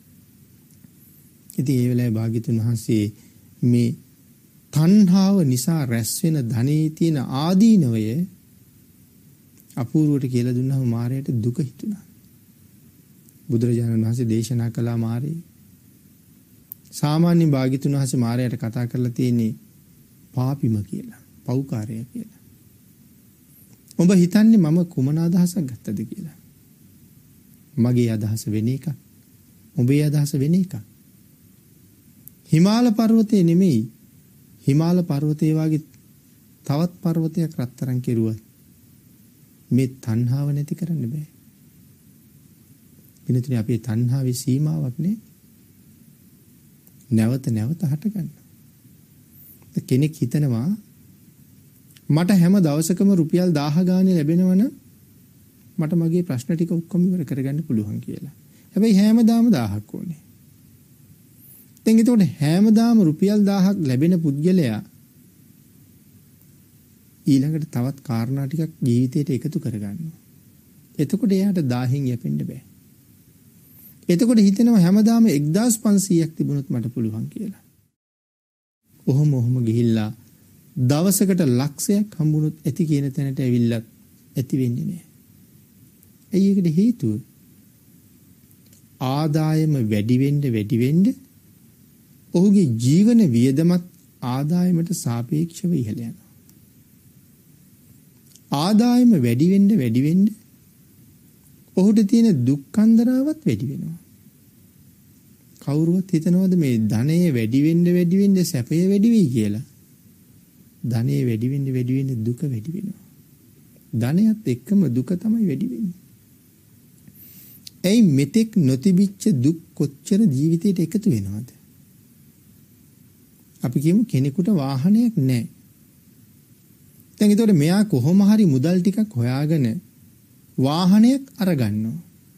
ඉතින් ඒ වෙලාවේ භාග්‍යතුන් වහන්සේ මේ තණ්හාව නිසා රැස් වෙන ධනෙ තියෙන ආදීනවය අපූර්වට කියලා දුන්නාම මාරයට දුක හිතුණා. බුදුරජාණන් වහන්සේ දේශනා කළා මාරේ. සාමාන්‍ය භාග්‍යතුන් වහන්සේ මාරයට කතා කරලා තියෙන්නේ පාපිම කියලා, පව්කාරය කියලා. ඔබ හිතන්නේ මම කුමන අදහසක් ගත්තද කියලා? මගේ අදහස වෙන එකක්. ඔබේ අදහස වෙන එකක්. හිමාල පර්වතේ නෙමෙයි. හිමාල පර්වතේ වගේ තවත් පර්වතයක් රත්තරන් කෙරුවා. මේ තණ්හාව නැති කරන්න බෑ. වෙනතුනේ අපේ තණ්හාවේ සීමාවක් නේ. නැවත නැවත හට ගන්නවා. කෙනෙක් හිතනවා මට හැම දවසකම රුපියල් දහය ගානේ ලැබෙනවනම් මට මගේ ප්‍රශ්න ටික ඔක්කොම ඉවර කරගන්න පුළුවන් කියලා. හැබැයි හැමදාම දහයක් ඕනේ. දැන් ඒතකොට හැමදාම රුපියල් දහයක් ලැබෙන පුද්ගලයා ඊළඟට තවත් කාරණා ටිකක් ජීවිතේට එකතු කරගන්නවා. එතකොට එයාට දහයෙන් යැපෙන්න බෑ. එතකොට හිතෙනවා හැමදාම එක්දාස් පන්සීයක් තිබුණොත් මට පුළුවන් කියලා. ඔහොම ඔහොම ගිහිල්ලා දවසකට ලක්ෂයක් හම්බුනොත් ඇති කියන තැනට ඇවිල්ලත් ඇති වෙන්නේ නැහැ. ඇයි ඒකට හේතුව? ආදායම වැඩි වෙන්න වැඩි වෙන්න ඔහුගේ ජීවන වියදමත් ආදායමට සාපේක්ෂව ඉහළ යනවා. ආදායම වැඩි වෙන්න වැඩි වෙන්න ඔහුට තියෙන දුක්ඛන්දරාවත් වැඩි වෙනවා. කවුරුවත් හිතනවද මේ ධනය වැඩි වෙන්න වැඩි වෙන්න සැපය වැඩි වෙයි කියලා? ධනය වැඩි වෙන්න වැඩි වෙන්න දුක වැඩි වෙනවා. ධනයත් එක්කම දුක තමයි වැඩි වෙන්නේ. එයි මෙතෙක් නොතිබිච්ච දුක් කොච්චර ජීවිතේට එකතු වෙනවද? අපි කියමු කෙනෙකුට වාහනයක් නැහැ. දැන් ඒතකොට මෙයා කොහොම හරි මුදල් ටිකක් හොයාගෙන වාහනයක් අරගන්නවා.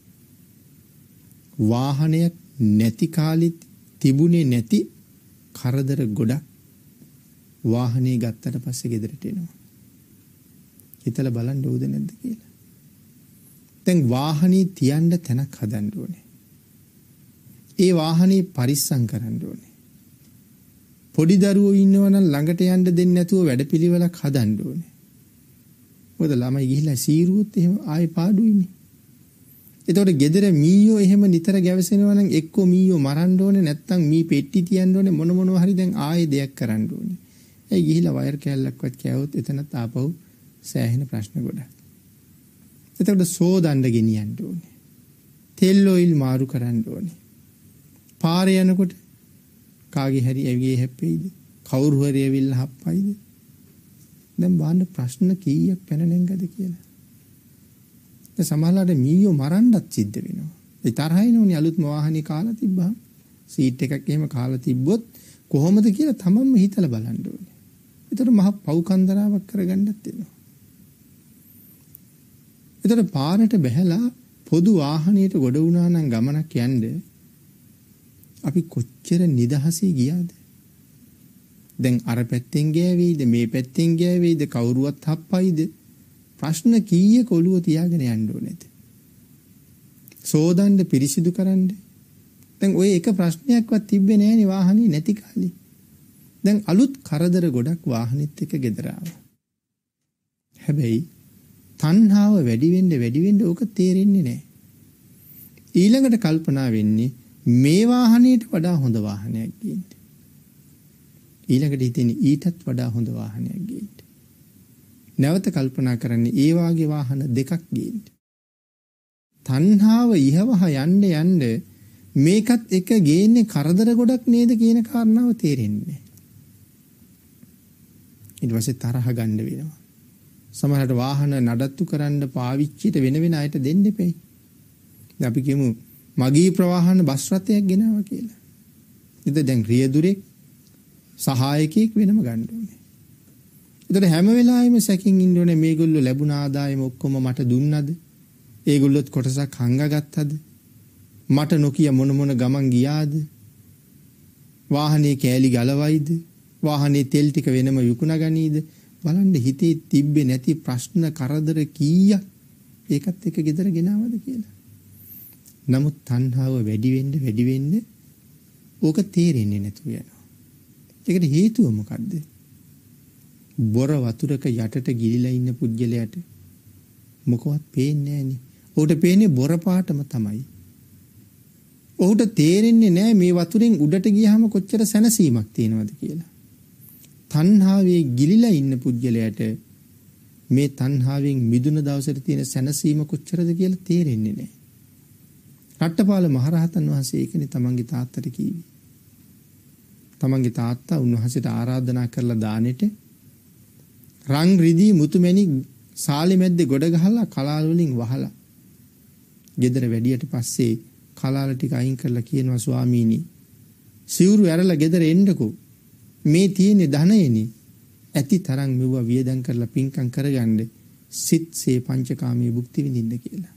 වාහනයක් නැති කාලෙත් තිබුණේ නැති කරදර ගොඩක් වාහනේ ගත්තට පස්සේ ගෙදරට එනවා. හිතලා බලන්න ඕද නැද්ද කියලා. දැන් වාහනේ තියන්න තැනක් හදන්න ඕනේ. ඒ වාහනේ පරිස්සම් කරන්න ඕනේ. පොඩි දරුවෝ ඉන්නවනම් ළඟට යන්න දෙන්නේ නැතුව වැඩපිළිවෙලක් හදන්න ඕනේ. මොකද ළමයි ගිහිල්ලා සීරුවොත් එහෙම ආයේ පාඩුයිනේ. එතකොට ගෙදර මීයෝ එහෙම නිතර ගැවසෙනවා නම් එක්කෝ මීයෝ මරන්න ඕනේ නැත්නම් මී පෙට්ටි තියන්න ඕනේ මොන මොනවා හරි දැන් ආයේ දෙයක් කරන්න ඕනේ. ඒ ගිහිලා වයර් කැල්ලක්වත් කෑවොත් එතනත් ආපහු සෑහෙන ප්‍රශ්න ගොඩක්. එතකොට සෝදන්න ගෙනියන්න ඕනේ. තෙල් ඔයිල් මාරු කරන්න ඕනේ. පාරේ යනකොට කාගේ හරි ඇවිගේ හැප්පෙයිද? කවුරු හරි ඇවිල්ලා හප්පයිද? දැන් බලන්න ප්‍රශ්න කීයක් පැන නැංගද කියලා. දැන් සමහරවිට මීයෝ මරන්නත් සිද්ධ වෙනවා. ඒ තරහිනෝනේ අලුත්ම වාහනේ කාලා තිබ්බහම සීට් එකක් එහෙම කාලා තිබ්බොත් කොහොමද කියලා තමන්ම හිතලා බලන්න ඕනේ. ඒතර මහ පව් කන්දරාවක් කරගන්නත් වෙනවා. ඒතර පාරට බැහැලා පොදු වාහනයට ගොඩ වුණා නම් ගමනක් යන්න අපි කොච්චර නිදහසේ ගියාද? දැන් අර පැත්තෙන් ගෑවෙයිද මේ පැත්තෙන් ගෑවෙයිද කවුරුවත් හප්පයිද? ප්‍රශ්න කීයක ඔළුව තියාගෙන යන්න ඕනේද? සෝදන්න පිරිසිදු කරන්න. දැන් ඔය එක ප්‍රශ්නයක්වත් තිබ්බේ නෑනේ වාහනේ නැති කාලේ. දැන් අලුත් කරදර ගොඩක් වාහනෙත් එක්ක ගෙදර ආවා. හැබැයි තණ්හාව වැඩි වෙන්න වැඩි වෙන්න ඕක තේරෙන්නේ නෑ. ඊළඟට කල්පනා වෙන්නේ මේ වාහනයට වඩා හොඳ වාහනයක් ගේන්න. ඊළඟට හිතෙන්නේ ඊටත් වඩා හොඳ වාහනයක් ගේන්න. නැවත කල්පනා කරන්නේ ඒ වාගේ වාහන දෙකක් ගේන්න. තණ්හාව ඉහවහ යන්න යන්න මේකත් එක ගේන්නේ කරදර ගොඩක් නේද කියන කාරණාව තේරෙන්නේ. ඊට පස්සේ තරහ ගන්න වෙනවා. සමහරවිට වාහන නඩත්තු කරන්න පාවිච්චිට වෙන වෙන අයට දෙන්න එපේ. දැන් අපි කියමු මගී ප්‍රවාහන බස් රථයක් ගෙනාවා කියලා. ඉතින් දැන් රියදුරෙක් සහායකයෙක් වෙනම ගන්න ඕනේ. ඒතර හැම වෙලාවෙම සැකින් ඉන්න ඕනේ මේගොල්ලෝ ලැබුණ ආදායම ඔක්කොම මට දුන්නද? ඒගොල්ලොත් කොටසක් හංගගත්තද? මට නොකිය මොන මොන ගමන් ගියාද? වාහනේ කෑලි ගලවයිද? වාහනේ තෙල් ටික වෙනම විකුණගනීද? බලන්න හිතේ තිබ්බේ නැති ප්‍රශ්න කරදර කීයක් ඒකත් එක ගෙදර ගෙනාවද කියලා. නමුත් තණ්හාව වැඩි වෙන්න වැඩි වෙන්න ඕක තේරෙන්නේ නැතුව යනවා. ඒකට හේතුව මොකද්ද? බොර වතුරක යටට ගිලිලා ඉන්න පුජ්‍යලයට මොකවත් පේන්නේ නැහනේ. ඔහුට පේන්නේ බොර පාටම තමයි. ඔහුට තේරෙන්නේ නැහැ මේ වතුරෙන් උඩට ගියාම කොච්චර සැනසීමක් තියෙනවද කියලා. තණ්හාවේ ගිලිලා ඉන්න පුජ්‍යලයට මේ තණ්හාවෙන් මිදුන දවසට තියෙන සැනසීම කොච්චරද කියලා තේරෙන්නේ නැහැ. රට්ටපාල මහරහතන් වහන්සේ ඒකනේ තමන්ගේ තාත්තට කිව්වේ. තමන්ගේ තාත්තා උන්වහන්සේට ආරාධනා කරලා දානෙට රන් රිදී මුතුමැණික් සාලි මැද්දේ ගොඩ ගහලා කලාල් වලින් වහලා ගෙදර වැඩියට පස්සේ කලාල ටික අයින් කරලා කියනවා ස්වාමීනි සිවුරු ඇරලා ගෙදර එන්නකෝ මේ තියෙන ධනෙනේ ඇති තරම් මෙවුවා වියදම් කරලා පින්කම් කරගන්න සිත්සේ පංචකාමයේ භුක්ති විඳින්න කියලා.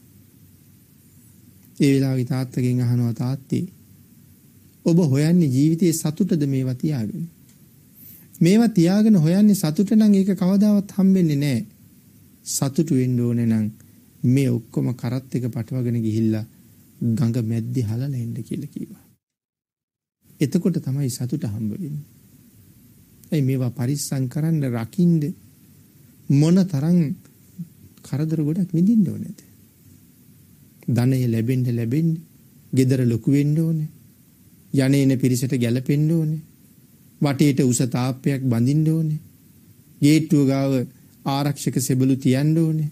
ඒ වෙලාවේ තාත්තගෙන් අහනවා තාත්තේ ඔබ හොයන්නේ ජීවිතයේ සතුටද මේවා තියාගෙන? මේවා තියාගෙන හොයන්නේ සතුට නම් ඒක කවදාවත් හම්බෙන්නේ නැහැ. සතුටු වෙන්න ඕනේ නම් මේ ඔක්කොම කරත් එක පටවගෙන ගිහිල්ලා ගඟ මැද්දේ හලලා එන්න කියලා කිව්වා. එතකොට තමයි සතුට හම්බ වෙන්නේ. ඒ මේවා පරිස්සම් කරන්න රකින්න මොන තරම් කරදර ගොඩක් විඳින්න ඕනේද? ධනය ලැබෙන්න ලැබෙන්න, ගෙදර ලොකු වෙන්න ඕනේ. යන්නේන පිරිසට ගැලපෙන්න ඕනේ. වටේට උස තාප්පයක් බඳින්න ඕනේ. ගේට්ටුව ගාව ආරක්ෂක සෙබළු තියන්න ඕනේ.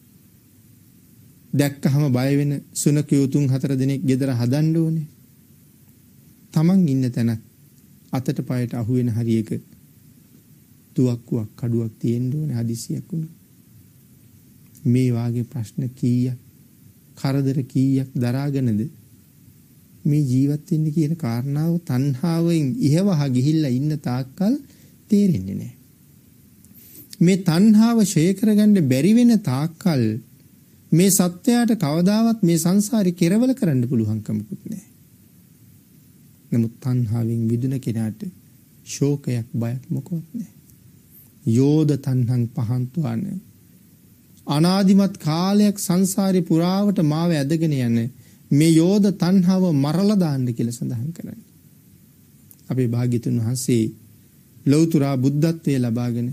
දැක්කහම බය වෙන සුනකයෝ තුන් හතර දෙනෙක් ගෙදර හදන්න ඕනේ. තමන් ඉන්න තැන අතට පයට අහු වෙන හරියක තුවක්කුවක් කඩුවක් තියෙන්න ඕනේ හදිසියක් උන. මේ වාගේ ප්‍රශ්න කීයක් කරදර කීයක් දරාගෙනද මේ ජීවත් වෙන්නේ කියන කාරණාව තණ්හාවෙන් ඉහවහ ගිහිල්ලා ඉන්න තාක්කල් තේරෙන්නේ නැහැ. මේ තණ්හාව ෂේ කරගන්න බැරි වෙන තාක්කල් මේ සත්‍යයට කවදාවත් මේ සංසාරේ කෙරවල කරන්න පුළුවන් කමකුත් නැහැ. නමුත් තණ්හාවෙන් විදුන කෙනාට ශෝකයක් බයක් මොකවත් නැහැ. යෝධ තණ්හං පහන්තුවන අනාදිමත් කාලයක් සංසාරේ පුරාවට මාව ඇදගෙන යන මේ යෝධ තණ්හාව මරලා දාන්න කියලා සඳහන් කරන්නේ. අපේ භාග්‍යතුන් වහන්සේ ලෞතර බුද්ධත්වයේ ලබාගෙන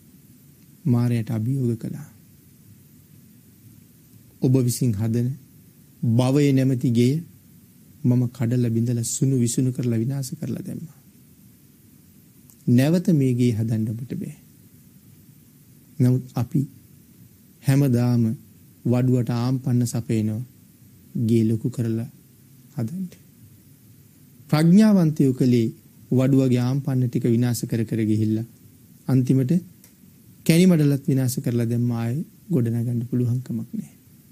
මාරයට අභියෝග කළා. ඔබ විසින් හදන භවයේ නැමැති ගෙය මම කඩලා බිඳලා සුණු විසුණු කරලා විනාශ කරලා දැම්මා. නැවත මේ ගේ හදන්න ඔබට බෑ. නමුත් අපි හැමදාම වඩුවට ආම්පන්න සපේනවා ගේ ලොකු කරලා හදන්න. ප්‍රඥාවන්තයෝ කලේ වඩුවගේ ආම්පන්න ටික විනාශ කර කර ගිහිල්ලා අන්තිමට කැණිමඩලත් විනාශ කරලා දැම්ම ආයේ ගොඩනගන්න පුළුවන් කමක් නැහැ.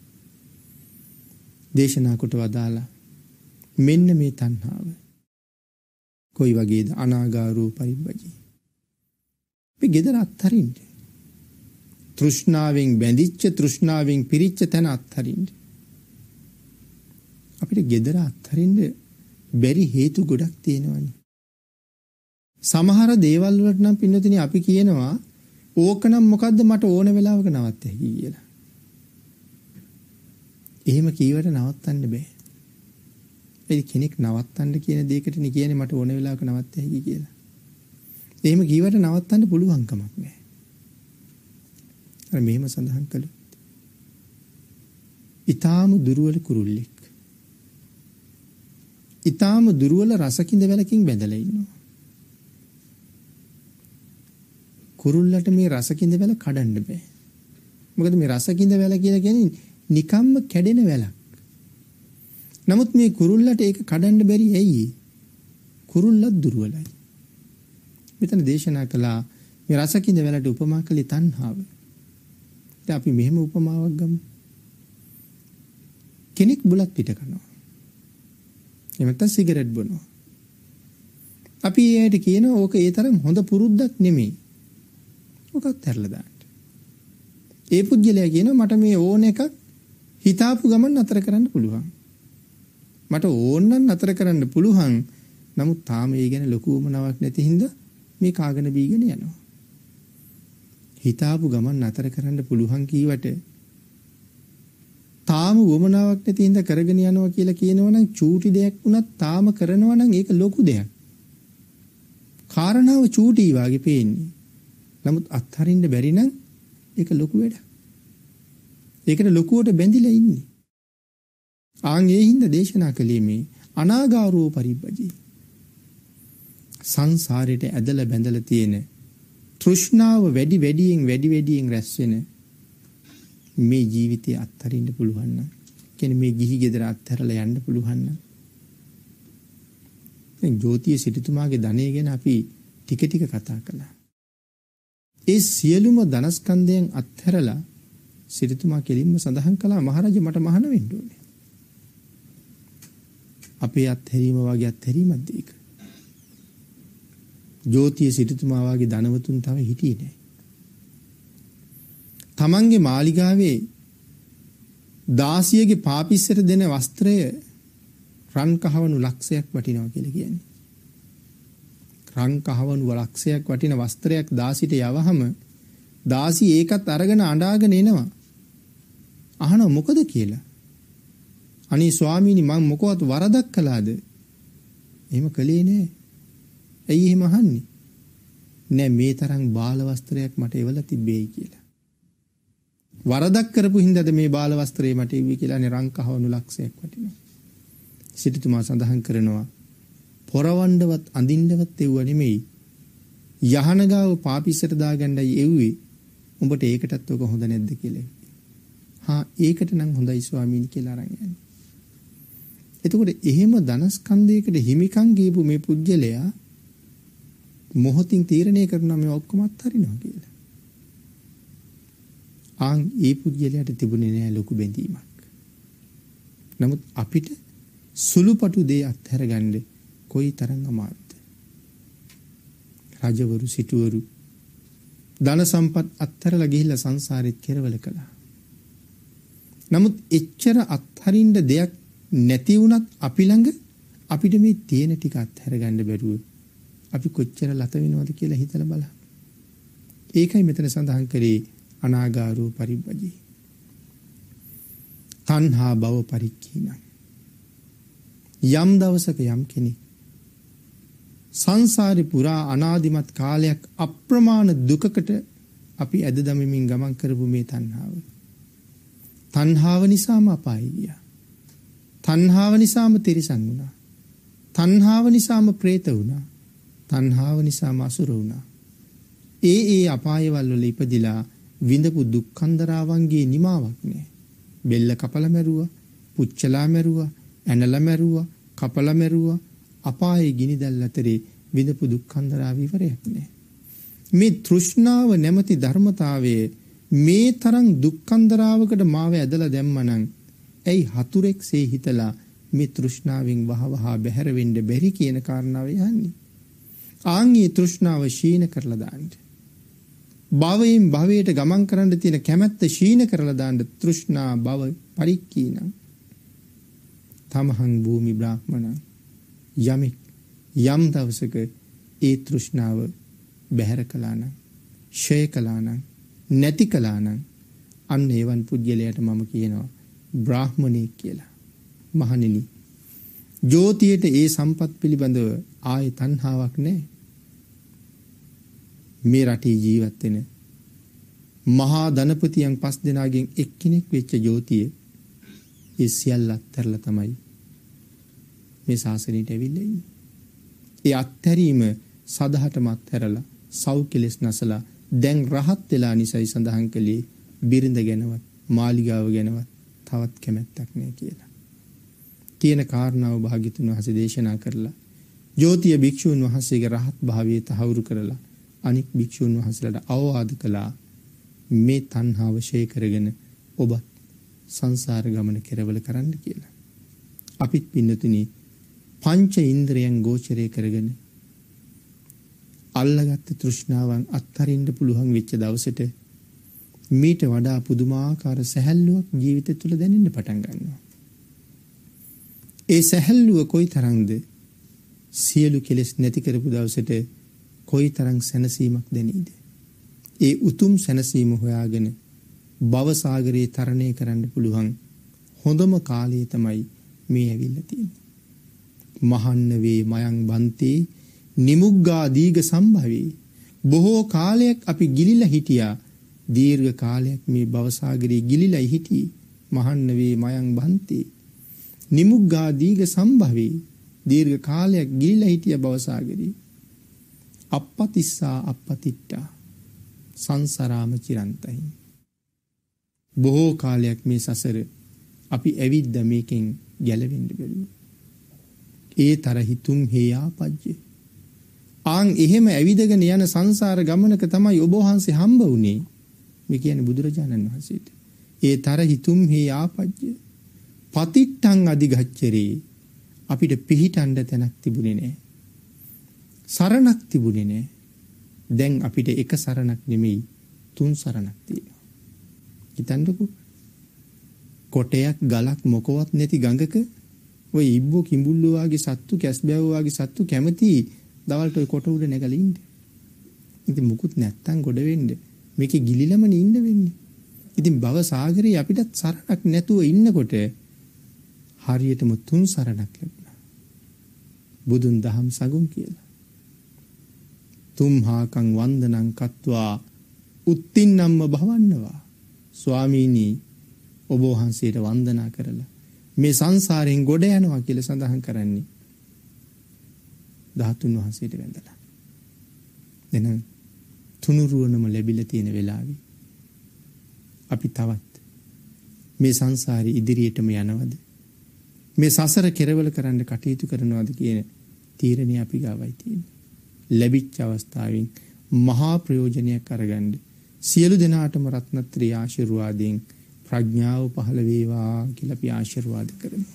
දේශනා කොට වදාලා මෙන්න මේ තණ්හාව කොයි වගේද? අනාගාරෝ පරිබ්බජී. අපි gedara අත්හරින්න. තෘෂ්ණාවෙන් බැඳිච්ච තෘෂ්ණාවෙන් පිරිච්ච තැන අත්හරින්න. අපිට gedara අත්හරින්න බැරි හේතු ගොඩක් තියෙනවානේ. සමහර දේවල් වලට නම් පින්නතුනි අපි කියනවා ඕකනම් මොකද්ද මට ඕන වෙලාවක නවත්ත හැකි කියලා. එහෙම කීවට නවත්තන්න බෑ. ඒ කෙනෙක් නවත්තන්න කියන දෙයකට නේ කියන්නේ මට ඕන වෙලාවක නවත්ත හැකි කියලා. එහෙම කීවට නවත්තන්න පුළුවන් කමක් නෑ. අර මෙහෙම සඳහන් කළොත් ඊටාම දුර්වල කුරුල්ලෙක්. ඊටාම දුර්වල රසකින්ද වැලකින් බැඳලා ඉන්නවා. කුරුල්ලට මේ රසකින්ද වැල කඩන්න බෑ. මොකද මේ රසකින්ද වැල කියලා කියන්නේ නිකම්ම කැඩෙන වැලක්. නමුත් මේ කුරුල්ලට ඒක කඩන්න බැරි ඇයි? කුරුල්ලත් දුර්වලයි. මෙතන දේශනා කළා මේ රසකින්ද වැලට උපමා කළේ තණ්හාව. දැන් අපි මෙහෙම උපමාවක් ගමු. කෙනෙක් බුලත් පිට කරනවා. එහෙම නැත්නම් සිගරට් බොනවා. අපි ඒකට කියනවා ඕක ඒ තරම් හොඳ පුරුද්දක් නෙමෙයි. මොකක්ද හැරලා දාන්න. ඒ පුද්ගලයා කියනවා මට මේ ඕන එකක් හිතාපු ගමන් නතර කරන්න පුළුවන්. මට ඕන නම් නතර කරන්න පුළුවන්. නමුත් තාම ඒ ගැන ලොකු උමනාවක් නැති හින්දා මේ කාගෙන බීගෙන යනවා. හිතාපු ගමන් නතර කරන්න පුළුවන් කීවට තාම උමනාවක් නැති හින්දා කරගෙන යනවා කියලා කියනවනම් චූටි දෙයක් වුණත් තාම කරනවා නම් ඒක ලොකු දෙයක්. කාරණාව චූටි වාගේ පේන්නේ. නමුත් අත්හරින්න බැරි නම් ඒක ලොකු වැඩක්. ඒකට ලොකුවට බැඳිලා ඉන්නේ. ආන් ඒ හින්දා දේශනා කළේ මේ අනාගාරෝ පරිබ්බජී. සංසාරයට ඇදලා බැඳලා තියෙන තෘෂ්ණාව වැඩි වැඩියෙන් වැඩි වැඩියෙන් රැස් වෙන මේ ජීවිතය අත්හරින්න පුළුවන් නම් කියන්නේ මේ ගිහි ගෙදර අත්හැරලා යන්න පුළුවන් නම් දැන් ජෝතිය සිටුතුමාගේ ධනය ගැන අපි ටික ටික කතා කළා. ඒ සියලුම ධනස්කන්ධයන් අත්හැරලා සිටුතුමා කෙලින්ම සඳහන් කළා මහරජා මට මහාන වෙන්න ඕනේ. අපේ අත්හැරීම වගේ අත්හැරීමක්ද ඒක? ජෝතිය සිටුතුමා වගේ ධනවතුන් තව හිටියේ නැහැ. තමන්ගේ මාලිගාවේ දාසියගේ පාපිස්සට දෙන වස්ත්‍රය රන් කහවණු ලක්ෂයක් වටිනවා කියලා කියන්නේ. රන් කහවණු ලක්ෂයක් වටින වස්ත්‍රයක් දාසිට යවහම දාසි ඒකත් අරගෙන අඬාගෙන එනවා. අහනවා මොකද කියලා. අනේ ස්වාමීනි මම මොකවත් වරදක් කළාද? එහෙම කළේ නෑ. ඇයි එහෙම අහන්නේ? නෑ මේ තරම් බාල වස්ත්‍රයක් මට එවලා තිබ්බේයි කියලා. වරදක් කරපු හින්දාද මේ බාල වස්ත්‍රය මට එව්වේ කියලා නේ රන් කහවණු ලක්ෂයක් වටිනවා. සිටුතුමා සඳහන් කරනවා පොරවණ්ඩවත් අඳින්නවත් එව්ව නෙමෙයි. යහන ගාව පාපිස්සට දාගන්නයි එව්වේ. උඹට ඒකටත් ඔක හොඳ නැද්ද කියලා. හා ඒකට නම් හොඳයි ස්වාමීනි කියලා අරන් යන්නේ. එතකොට එහෙම ධනස්කන්ධයකට හිමිකම් ගියපු මේ පුජ්‍යලයා මොහොතින් තීරණය කරනවා මේ ඔක්කොම අත්හරිනවා කියලා. ආන් ඒ පුජ්‍යලයට තිබුණේ නෑ ලොකු බැඳීමක්. නමුත් අපිට සුළුපටු දේ අත්හැරගන්න කොයි තරම් අමාරුද? රජවරු සිටුවරු ධන සම්පත් අත්හැරලා ගිහිල්ලා සංසාරෙත් කෙරවල කළා. නමුත් එච්චර අත්හරින්න දෙයක් නැති වුණත් අපි ළඟ අපිට මේ තියෙන ටික අත්හැරගන්න බැරුව අපි කොච්චර ලත වෙනවද කියලා හිතලා බලන්න. ඒකයි මෙතන සඳහන් කරේ අනාගාරෝ පරිබ්බජී. තණ්හා භව පරික්ඛීන. යම් දවසක යම් කෙනෙක් සංසාරේ පුරා අනාදිමත් කාලයක් අප්‍රමාණ දුකකට අපි ඇද දමමින් ගමන් කරපු මේ තණ්හාව. තණ්හාව නිසාම අපාය ගියා. තණ්හාව නිසාම තිරිසන් වුණා. තණ්හාව නිසාම പ്രേත වුණා. තණ්හාව නිසාම අසුර වුණා. ඒ ඒ අපායවල වල ඉපදිලා විඳපු දුක්ඛන්දරාවන්ගේ නිමාවක් නෑ. බෙල්ල කපලා මැරුවා, පුච්චලා මැරුවා, ඇනලා මැරුවා, කපලා මැරුවා. අපායේ ගිනි දැල් අතරේ විඳපු දුක්ඛන්දරාව ඉවරයක් නෑ. මේ තෘෂ්ණාව නැමැති ධර්මතාවයේ මේ තරම් දුක්ඛන්දරාවකට මාව ඇදලා දැම්මනම් ඇයි හතුරෙක්සේ හිතලා මේ තෘෂ්ණාවෙන් වහවහ බැහැර වෙන්න බැරි කියන කාරණාව යන්නේ. ආන්ගේ තෘෂ්ණාව ශීන කරලා දාන්න. භවයෙන් භවයට ගමන් කරන්න තියෙන කැමැත්ත ශීන කරලා දාන්න තෘෂ්ණා භව පරික්කීන. තමහං භූමි බ්‍රාහ්මණ යමෙක් යම් දවසක ඒ තෘෂ්ණාව බැහැර කළා නම්, ෂය කළා නම්, නැති කළා නම් අන්න ඒවන් පුද්ගලයාට මම කියනවා බ්‍රාහ්මණෙක් කියලා. මහණෙනි, ජෝතියට ඒ සම්පත් පිළිබඳව ආයේ තණ්හාවක් නැහැ. මේ රටේ ජීවත් වෙන මහා ධනපතියන් පස් දෙනාගෙන් එක්කෙනෙක් වෙච්ච ජෝතිය ඒ සියල්ල අත්හැරලා තමයි මේ ශාසනයට ඇවිල්ලා ඉන්නේ. ඒ අත්හැරීම සදහටම අත්හැරලා සෞඛ්‍යලෙස් නැසලා දැන් රහත් වෙලා නිසයි සඳහන් කළේ බිරිඳ ගැනවත් මාලිගාව ගැනවත් තවත් කැමැත්තක් නැහැ කියලා. කියන කාරණාව භාග්‍යතුන් වහන්සේ දේශනා කරලා ජෝතිය භික්ෂුන් වහන්සේගේ රහත් භාවයේ තහවුරු කරලා අනික් භික්ෂුන් වහන්සේලාට අවවාද කළා මේ තණ්හාව ෂේ කරගෙන ඔබ සංසාර ගමන කෙරවල කරන්න කියලා. අපිත් පින්නතුනි පංච ඉන්ද්‍රයන් ගෝචරය කරගෙන අල්ලගත්ත තෘෂ්ණාවන් අත්හරින්න පුළුවන් වෙච්ච දවසට මීට වඩා පුදුමාකාර සැහැල්ලුවක් ජීවිතය තුළ දැනෙන්න පටන් ගන්නවා. ඒ සැහැල්ලුව කොයිතරම්ද සියලු කෙලෙස් නැති කරපු දවසට කොයිතරම් සැනසීමක් දැනීද? ඒ උතුම් සැනසීම හොයාගෙන භව සාගරේ තරණය කරන්න පුළුවන් හොඳම කාලය තමයි මේ ඇවිල්ලා තියෙන්නේ. මහන්න වේ මයං බන්තේ නිමුග්ගා දීඝ සම්භවේ. බොහෝ කාලයක් අපි ගිලිලා හිටියා. දීර්ඝ කාලයක් මේ භව සාගරේ ගිලිලා හිටියේ. මහන්න වේ මයං බන්තේ නිමුග්ගා දීඝ සම්භවේ. දීර්ඝ කාලයක් ගිලිලා හිටියා භව සාගරේ. අප්පතිස්සා අප්පතිට්ඨා සංසාරාම චිරන්තයි. බොහෝ කාලයක් මේ සසර අපි ඇවිද්ද මේකෙන් ගැලවෙන්න බැරුව. ඒ තරහි තුම් හේයාපජ්ජ. ආන් එහෙම ඇවිදගෙන යන සංසාර ගමනක තමයි ඔබ වහන්සේ හම්බ වුණේ. මේ කියන්නේ බුදුරජාණන් වහන්සේට. ඒ තරහි තුම් හේයාපජ්ජ. පතිට්ඨං අධිගච්ඡරේ. අපිට පිහිටන්න තැනක් තිබුණේ නැහැ. සරණක් තිබුණේ නැහැ. දැන් අපිට එක සරණක් නෙමෙයි තුන් සරණක් තියෙනවා. හිතන්නකෝ. කොටයක් ගලක් මොකවත් නැති ගඟක ඔය ඉබ්බෝ කිඹුල්ලෝ වගේ සත්තු කැස්බෑවෝ වගේ සත්තු කැමති දවල්ට ඔය කොට උඩ නැගලා ඉන්න. ඉතින් මුකුත් නැත්තම් ගොඩ වෙන්න මේකේ ගිලිලමනේ ඉන්න වෙන්නේ. ඉතින් භව සාගරේ අපිටත් සරණක් නැතුව ඉන්නකොට හරියටම තුන් සරණක් ලැබුණා. බුදුන් දහම් සගුන් කියලා. තුම්හාකං වන්දනං කତ୍වා උත්තින්නම්ම භවන්නවා. ස්වාමීනි ඔබ වහන්සේට වන්දනා කරලා මේ සංසාරයෙන් ගොඩ යනවා කියලා සඳහන් කරන්නේ ධාතුන් වහන්සේට වැඳලා. එහෙනම් තුනුරුවනම ලැබිලා තියෙන වෙලාවේ අපි තවත් මේ සංසාරي ඉදිරියටම යනවද? මේ සසර කෙරවල කරන්න කටයුතු කරනවද කියන තීරණය අපි ගාවයි තියෙන්නේ. ලැබිච්ච අවස්ථාවෙන් මහා ප්‍රයෝජනයක් අරගන්න සියලු දෙනාටම රත්නත්‍රි ආශිර්වාදයෙන් ප්‍රඥාව පහළ වේවා කියලා අපි ආශිර්වාද කරමු.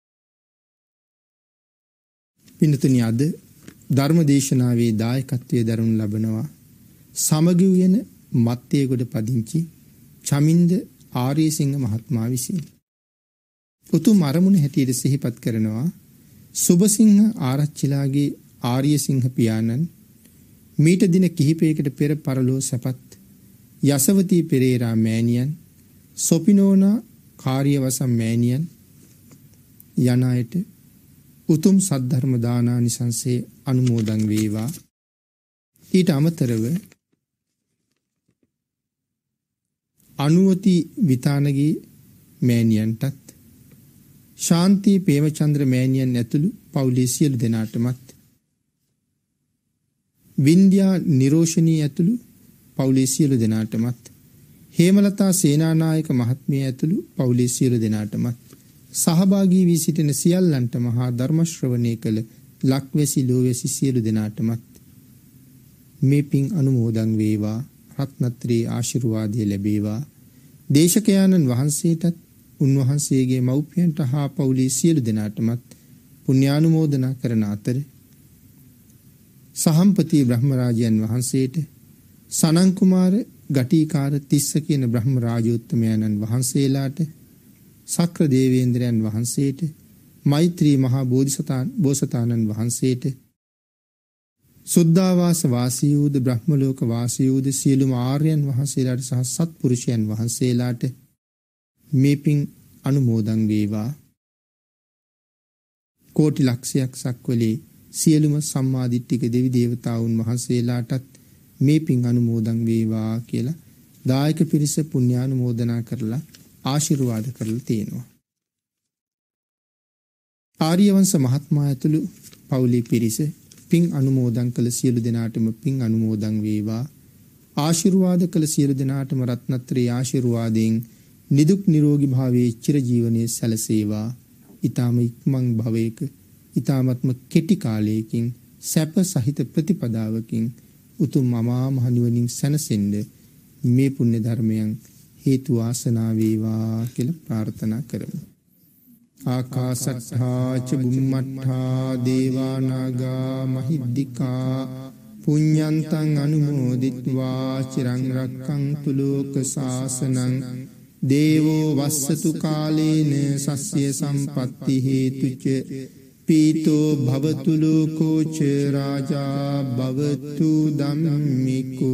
පින්තුනි, අද ධර්ම දේශනාවේ දායකත්වයේ දරනු ලබනවා සමගි වූ මත්තේගොඩ පදිංචි චමින්ද ආර්යසිංහ මහත්මයා විසින්. උතුම් අරමුණ හැටියට සිහිපත් කරනවා සුබසිංහ ආරච්චිලාගේ ආර්යසිංහ පියාණන් මීට දින කිහිපයකට පෙර පරලෝ සැපත් යසවතී පෙරේරා මෑණියන් සොපිනෝනා කාර්යවසම් මෑණියන් යන අයට උතුම් සද්ධර්ම දානානිසංසයේ අනුමෝදන් වේවා. ඊට අමතරව අනුවති විතානගේ මෑණියන්ටත් ශාන්ති ප්‍රේමචන්ද්‍ර මෑණියන් ඇතුළු පවුලේ සියලු දෙනාටමත් වින්ද්‍යා නිරෝෂණී ඇතුළු පවුලේ සියලු දෙනාටමත් හේමලතා සේනානායක මහත්මිය ඇතුළු පවුලේ සියලු දෙනාටමත් සහභාගී වී සිටින සියල්ලන්ට මහා ධර්ම ශ්‍රවණය කළ ලක්වැසි ලෝවැසි සියලු දෙනාටමත් මේ පින් අනුමෝදන් වේවා. රත්නත්‍රී ආශිර්වාදය ලැබේවා. දේශකයාණන් වහන්සේටත් උන්වහන්සේගේ මව්පියන්ට හා පවුලේ සියලු දෙනාටමත් පුණ්‍යානුමෝදනා කරන අතර සහම්පති බ්‍රහ්මරාජයන් වහන්සේට සනන් කුමාර ගටිකාර තිස්ස කියන බ්‍රහ්ම රාජෝත්තමයන්න් වහන්සේලාට සක්‍ර දේවේන්ද්‍රයන් වහන්සේට මෛත්‍රී මහා බෝධිසතාන් බෝසතාණන් වහන්සේට සුද්ධාවාස වාසී වූ බ්‍රහ්මලෝක වාසී වූ සියලුම ආර්යයන් වහන්සේලාට සහ සත්පුරුෂයන් වහන්සේලාට මේ පින් අනුමෝදන් වේවා. කෝටි ලක්ෂයක් සක්වලේ සියලුම සම්මාදිට්ඨික දෙවි දේවතාවුන් වහන්සේලාටත් මේ පින් අනුමෝදන් වේවා කියලා දායක පිරිස පුණ්‍යානුමෝදනා කරලා ආශිර්වාද කරලා තියෙනවා. ආර්යවංශ මහත්මයා ඇතුළු පවුලේ පිරිස පින් අනුමෝදන් කළ සියලු දෙනාටම පින් අනුමෝදන් වේවා. ආශිර්වාද කළ සියලු දෙනාටම රත්නත්‍රී ආශිර්වාදයෙන් නිදුක් නිරෝගී භාවයේ චිර ජීවනයේ සැලසේවා. ඊ타ම ඉක්මන් භවයක ඊ타මත්ම කෙටි කාලයකින් සැප සහිත ප්‍රතිපදාවකින් උතුම් අමා මහ නිවනින් සැනසෙන්න මේ පුණ්‍ය ධර්මයන් හේතු වාසනා වේවා කියලා ප්‍රාර්ථනා කරමු. ආකාසට්ඨා ච බුම්මට්ඨා දේවා නාග මහිද්దికා පුඤ්ඤන්තං අනුමෝදිත්වා චිරං රක්ඛන්තු ලෝක සාසනං දේවෝ වස්සතු කාලේන සස්ය සම්පත්ති හේතුච පීතෝ භවතු ලෝකෝ ච රාජා භවතු ධම්මිකෝ